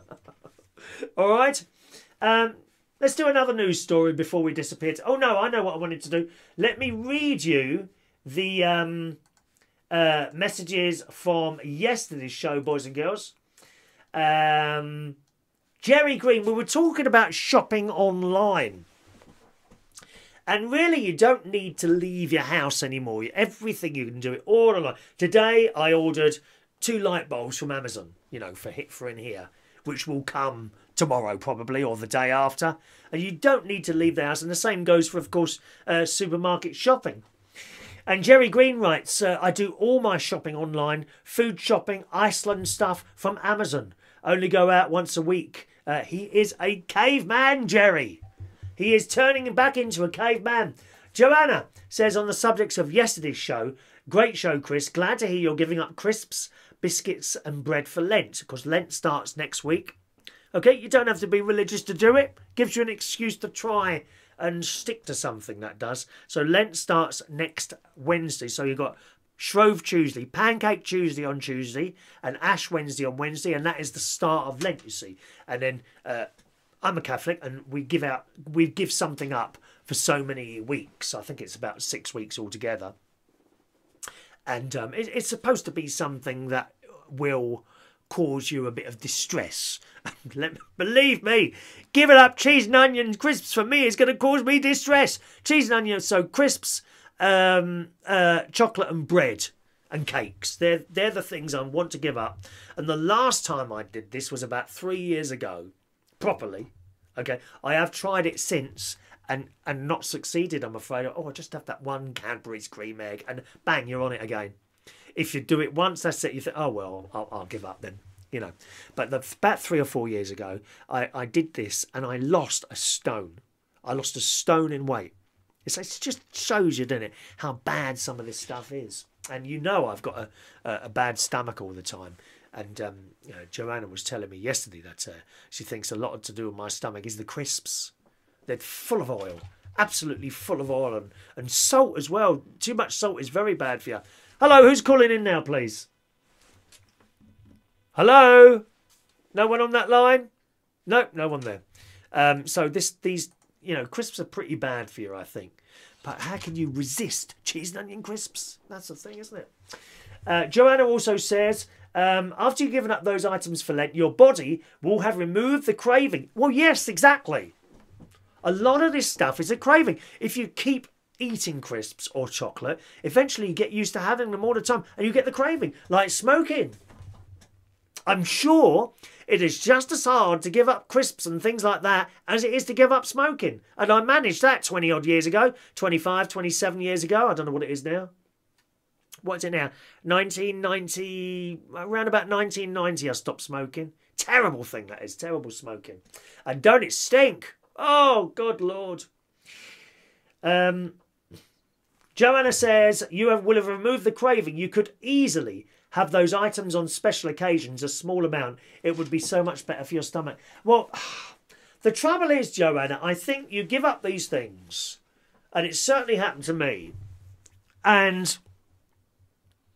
All right. Um, let's do another news story before we disappear. Oh, no, I know what I wanted to do. Let me read you the... Um, Uh, messages from yesterday's show, boys and girls. Um, Jerry Green, we were talking about shopping online. And really, you don't need to leave your house anymore. Everything, you can do it all online. Today, I ordered two light bulbs from Amazon, you know, for hit for in here, which will come tomorrow probably, or the day after. And you don't need to leave the house. And the same goes for, of course, uh, supermarket shopping. And Jerry Green writes, uh, I do all my shopping online, food shopping, Iceland stuff from Amazon. Only go out once a week. Uh, he is a caveman, Jerry. He is turning back into a caveman. Joanna says on the subjects of yesterday's show, great show, Chris. Glad to hear you're giving up crisps, biscuits and bread for Lent, because Lent starts next week. Okay, you don't have to be religious to do it. Gives you an excuse to try and stick to something, that does. So Lent starts next Wednesday. So you've got Shrove Tuesday, Pancake Tuesday on Tuesday, and Ash Wednesday on Wednesday, and that is the start of Lent, you see. And then uh, I'm a Catholic, and we give out, we give something up for so many weeks. I think it's about six weeks altogether. And um, it, it's supposed to be something that will cause you a bit of distress. Let me, believe me, giving up cheese and onion crisps for me is going to cause me distress. Cheese and onion, so crisps, um, uh, chocolate and bread and cakes. They're, they're the things I want to give up. And the last time I did this was about three years ago, properly. Okay, I have tried it since and, and not succeeded, I'm afraid. Oh, I just have that one Cadbury's cream egg and bang, you're on it again. If you do it once, that's it. You think, oh, well, I'll, I'll give up then, you know. But the, about three or four years ago, I, I did this and I lost a stone. I lost a stone in weight. It's, it just shows you, doesn't it, how bad some of this stuff is. And you know I've got a, a, a bad stomach all the time. And um, you know, Joanna was telling me yesterday that uh, she thinks a lot to do with my stomach is the crisps. They're full of oil, absolutely full of oil and, and salt as well. Too much salt is very bad for you. Hello, who's calling in now, please? Hello? No one on that line? No, no one there. Um, so this, these, you know, crisps are pretty bad for you, I think. But how can you resist cheese and onion crisps? That's the thing, isn't it? Uh, Joanna also says, um, after you've given up those items for Lent, your body will have removed the craving. Well, yes, exactly. A lot of this stuff is a craving. If you keep eating crisps or chocolate, eventually you get used to having them all the time and you get the craving, like smoking. I'm sure it is just as hard to give up crisps and things like that as it is to give up smoking. And I managed that twenty odd years ago, twenty-five, twenty-seven years ago. I don't know what it is now. What's it now? nineteen ninety, around about nineteen ninety I stopped smoking. Terrible thing that is, terrible smoking. And don't it stink? Oh, good Lord. Um, Joanna says, you have, will have removed the craving. You could easily have those items on special occasions, a small amount. It would be so much better for your stomach. Well, the trouble is, Joanna, I think you give up these things, and it certainly happened to me, and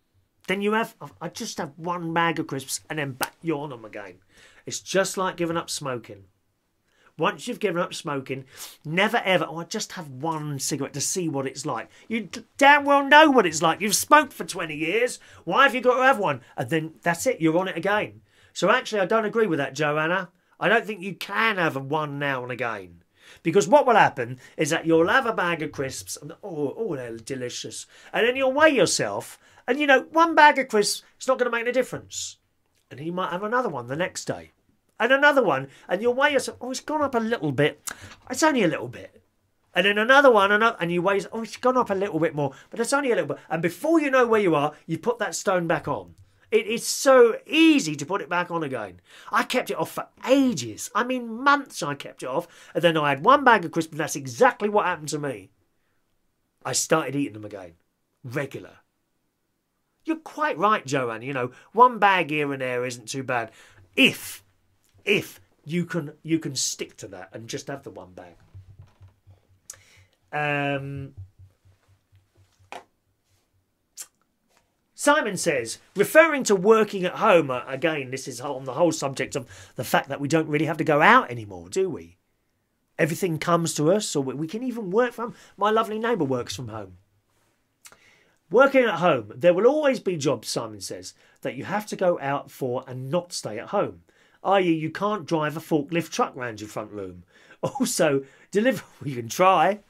then you have, I just have one bag of crisps and then back you on them again. It's just like giving up smoking. Once you've given up smoking, never ever, oh, I just have one cigarette to see what it's like. You damn well know what it's like. You've smoked for twenty years. Why have you got to have one? And then that's it, you're on it again. So actually, I don't agree with that, Joanna. I don't think you can have one now and again. Because what will happen is that you'll have a bag of crisps, and oh, oh, they're delicious. And then you'll weigh yourself, and you know, one bag of crisps, it's not going to make any difference. And then you might have another one the next day. And another one, and you'll weigh yourself, oh, it's gone up a little bit. It's only a little bit. And then another one, another, and you weigh, oh, it's gone up a little bit more, but it's only a little bit. And before you know where you are, you put that stone back on. It is so easy to put it back on again. I kept it off for ages. I mean, months I kept it off. And then I had one bag of crisps, and that's exactly what happened to me. I started eating them again. Regular. You're quite right, Joanne. You know, one bag here and there isn't too bad. If... If you can you can stick to that and just have the one bag. Um, Simon says, referring to working at home, uh, again, this is on the whole subject of the fact that we don't really have to go out anymore, do we? Everything comes to us, or we can even work from home. My lovely neighbour works from home. Working at home, there will always be jobs, Simon says, that you have to go out for and not stay at home. that is you can't drive a forklift truck round your front room. Also, deliver... You can try.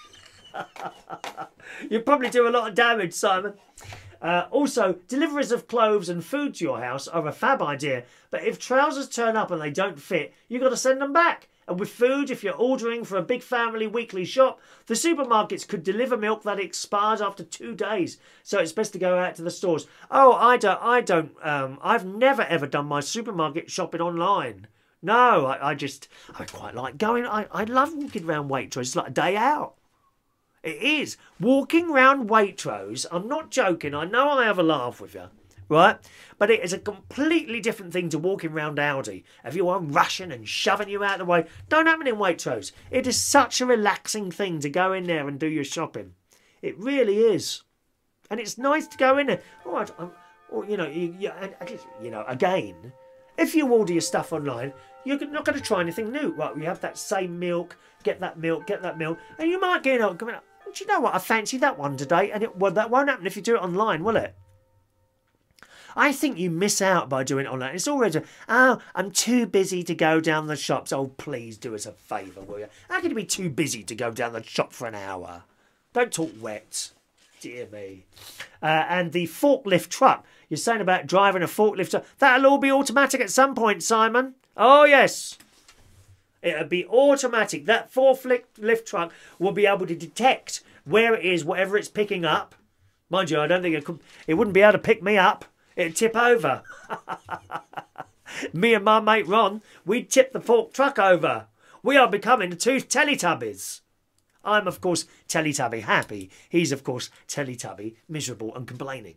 You'll probably do a lot of damage, Simon. Uh, also, deliveries of clothes and food to your house are a fab idea. But if trousers turn up and they don't fit, you've got to send them back. And with food, if you're ordering for a big family weekly shop, the supermarkets could deliver milk that expires after two days. So it's best to go out to the stores. Oh, I don't, I don't, um, I've never ever done my supermarket shopping online. No, I, I just, I quite like going, I, I love walking around Waitrose. It's like a day out. It is. Walking round Waitrose, I'm not joking, I know I have a laugh with you. Right? But it is a completely different thing to walking round Aldi. Everyone rushing and shoving you out of the way. Don't happen in Waitrose. It is such a relaxing thing to go in there and do your shopping. It really is. And it's nice to go in there. Oh, I, I'm, oh you know, you, you, you know, again, if you order your stuff online, you're not going to try anything new. Right, you have that same milk, get that milk, get that milk, and you might get, oh, do you know what, I fancy that one today, and it, well, that won't happen if you do it online, will it? I think you miss out by doing it online. It's already, oh, I'm too busy to go down the shops. Oh, please do us a favour, will you? How can you be too busy to go down the shop for an hour? Don't talk wet. Dear me. Uh, and the forklift truck. You're saying about driving a forklift truck. That'll all be automatic at some point, Simon. Oh, yes. It'll be automatic. That forklift truck will be able to detect where it is, whatever it's picking up. Mind you, I don't think it could. It wouldn't be able to pick me up. It'd tip over. Me and my mate Ron, we'd tip the fork truck over. We are becoming the two Teletubbies. I'm, of course, Teletubby happy. He's, of course, Teletubby miserable and complaining.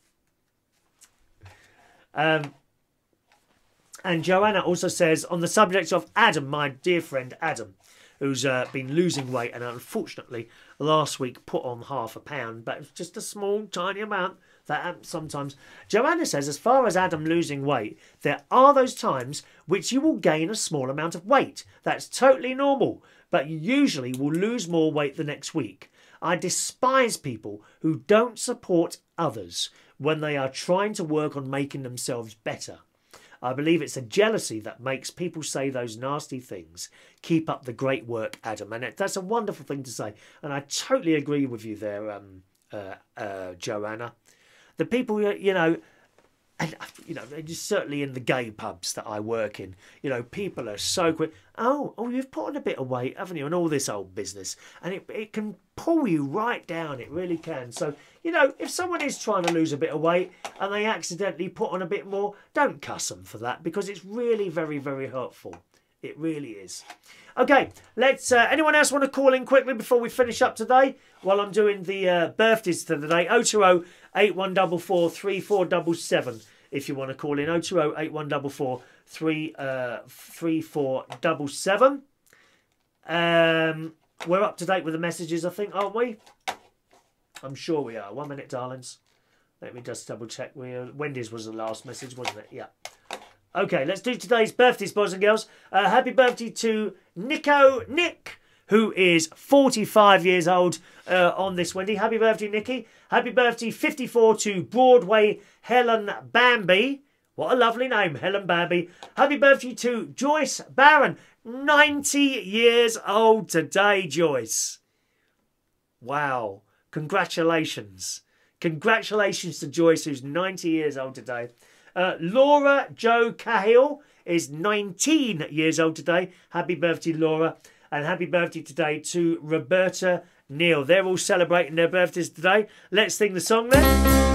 Um, and Joanna also says, on the subject of Adam, my dear friend Adam, who's uh, been losing weight and unfortunately last week put on half a pound, but it's just a small, tiny amount. That sometimes, Joanna says, as far as Adam losing weight, there are those times which you will gain a small amount of weight. That's totally normal, but you usually will lose more weight the next week. I despise people who don't support others when they are trying to work on making themselves better. I believe it's a jealousy that makes people say those nasty things. Keep up the great work, Adam. And that's a wonderful thing to say. And I totally agree with you there, um, uh, uh, Joanna. The people, you know, and, you know, certainly in the gay pubs that I work in, you know, people are so quick. Oh, oh, you've put on a bit of weight, haven't you? And all this old business. And it, it can pull you right down. It really can. So, you know, if someone is trying to lose a bit of weight and they accidentally put on a bit more, don't cuss them for that because it's really very, very hurtful. It really is. Okay, let's. Uh, anyone else want to call in quickly before we finish up today? While I'm doing the uh, birthdays to the day, oh two oh, eight one four four, three four seven seven. If you want to call in, oh two oh, eight one four four, three four seven seven. Um, we're up to date with the messages, I think, aren't we? I'm sure we are. One minute, darlings. Let me just double check. We, uh, Wendy's was the last message, wasn't it? Yeah. Okay, let's do today's birthdays, boys and girls. Uh, happy birthday to Nico Nick, who is forty-five years old uh, on this Wendy. Happy birthday, Nicky. Happy birthday, fifty-four, to Broadway Helen Bambi. What a lovely name, Helen Bambi. Happy birthday to Joyce Barron, ninety years old today, Joyce. Wow. Congratulations. Congratulations to Joyce, who's ninety years old today. Uh, Laura Jo Cahill is nineteen years old today. Happy birthday, Laura. And happy birthday today to Roberta Neal. They're all celebrating their birthdays today. Let's sing the song then.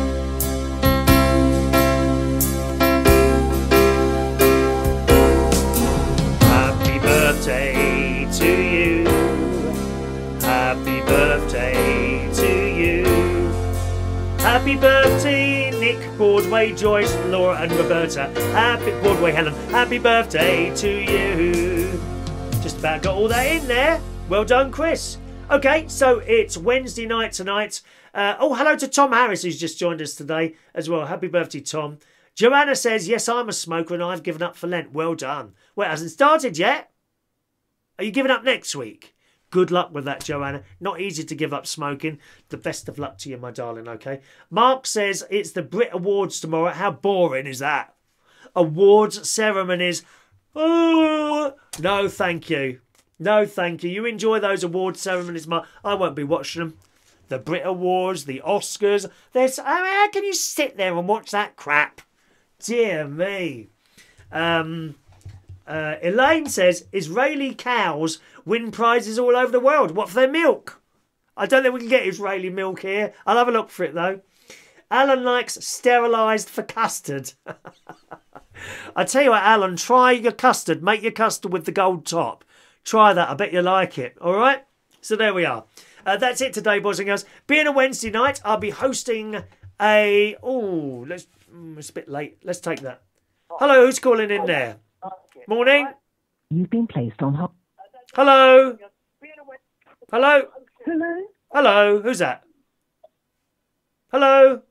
Happy birthday to you. Happy birthday to you. Happy birthday, Nick, Broadway, Joyce, Laura and Roberta. Happy Broadway Helen. Happy birthday to you. Just about got all that in there. Well done, Chris. Okay, so it's Wednesday night tonight. Uh, oh, hello to Tom Harris, who's just joined us today as well. Happy birthday, Tom. Joanna says, yes, I'm a smoker and I've given up for Lent. Well done. Well, it hasn't started yet. Are you giving up next week? Good luck with that, Joanna. Not easy to give up smoking. The best of luck to you, my darling, okay? Mark says, it's the Brit Awards tomorrow. How boring is that? Awards ceremonies. Oh, no, thank you. No, thank you. You enjoy those award ceremonies, Mark. I won't be watching them. The Brit Awards, the Oscars. There's, I mean, how can you sit there and watch that crap? Dear me. Um, uh, Elaine says, Israeli cows win prizes all over the world. What, for their milk? I don't think we can get Israeli milk here. I'll have a look for it, though. Alan likes sterilised for custard. I tell you what, Alan, try your custard. Make your custard with the gold top. Try that. I bet you like it. All right? So there we are. Uh, that's it today, boys and girls. Being a Wednesday night, I'll be hosting a... Oh, let's... Mm, it's a bit late. Let's take that. Hello, who's calling in there? Morning. You've been placed on hold. Hello. Hello. Hello. Hello. Who's that? Hello.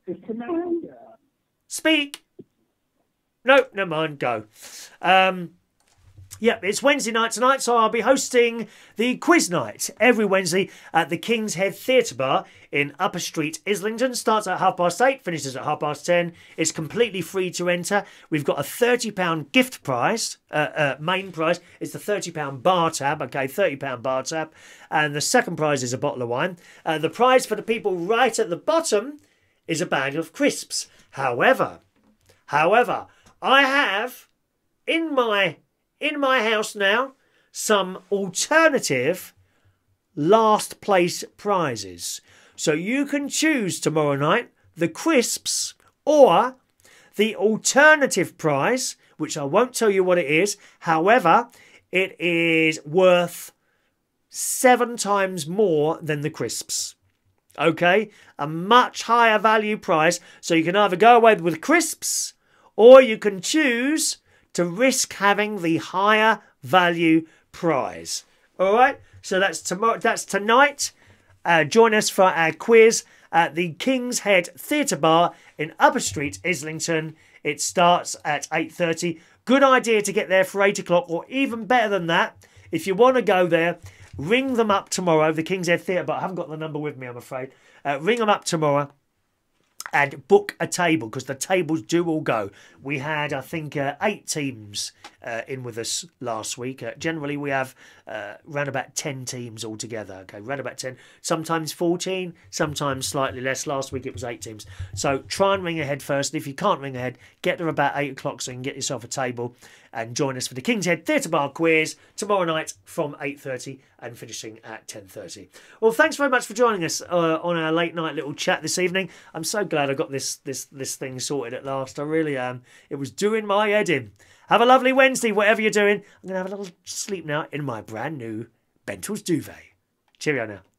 Speak. No, never mind. Go. Um, yeah, it's Wednesday night tonight, so I'll be hosting the quiz night every Wednesday at the King's Head Theatre Bar in Upper Street, Islington. Starts at half past eight, finishes at half past ten. It's completely free to enter. We've got a thirty pound gift prize. Uh, uh, main prize is the thirty pound bar tab. Okay, thirty pound bar tab. And the second prize is a bottle of wine. Uh, the prize for the people right at the bottom is a bag of crisps. However, however, I have in my in my house now some alternative last place prizes. So you can choose tomorrow night the crisps or the alternative prize, which I won't tell you what it is. However, it is worth seven times more than the crisps. Okay, a much higher value prize. So you can either go away with crisps or you can choose to risk having the higher value prize. All right, so that's tomorrow. That's tonight. Uh, join us for our quiz at the King's Head Theatre Bar in Upper Street, Islington. It starts at eight thirty. Good idea to get there for eight o'clock, or even better than that, if you want to go there, ring them up tomorrow, the King's Head Theatre Bar. I haven't got the number with me, I'm afraid. Uh, ring them up tomorrow and book a table, because the tables do all go. We had, I think, uh, eight teams uh, in with us last week. Uh, generally, we have uh, around about ten teams altogether. Okay, around about ten. Sometimes fourteen, sometimes slightly less. Last week it was eight teams. So try and ring ahead first. And if you can't ring ahead, get there about eight o'clock so you can get yourself a table and join us for the King's Head Theatre Bar quiz tomorrow night from eight thirty and finishing at ten thirty. Well, thanks very much for joining us uh, on our late night little chat this evening. I'm so glad I got this this this thing sorted at last. I really am. It was doing my head in. Have a lovely Wednesday, whatever you're doing. I'm going to have a little sleep now in my brand new Bentl's duvet. Cheerio now.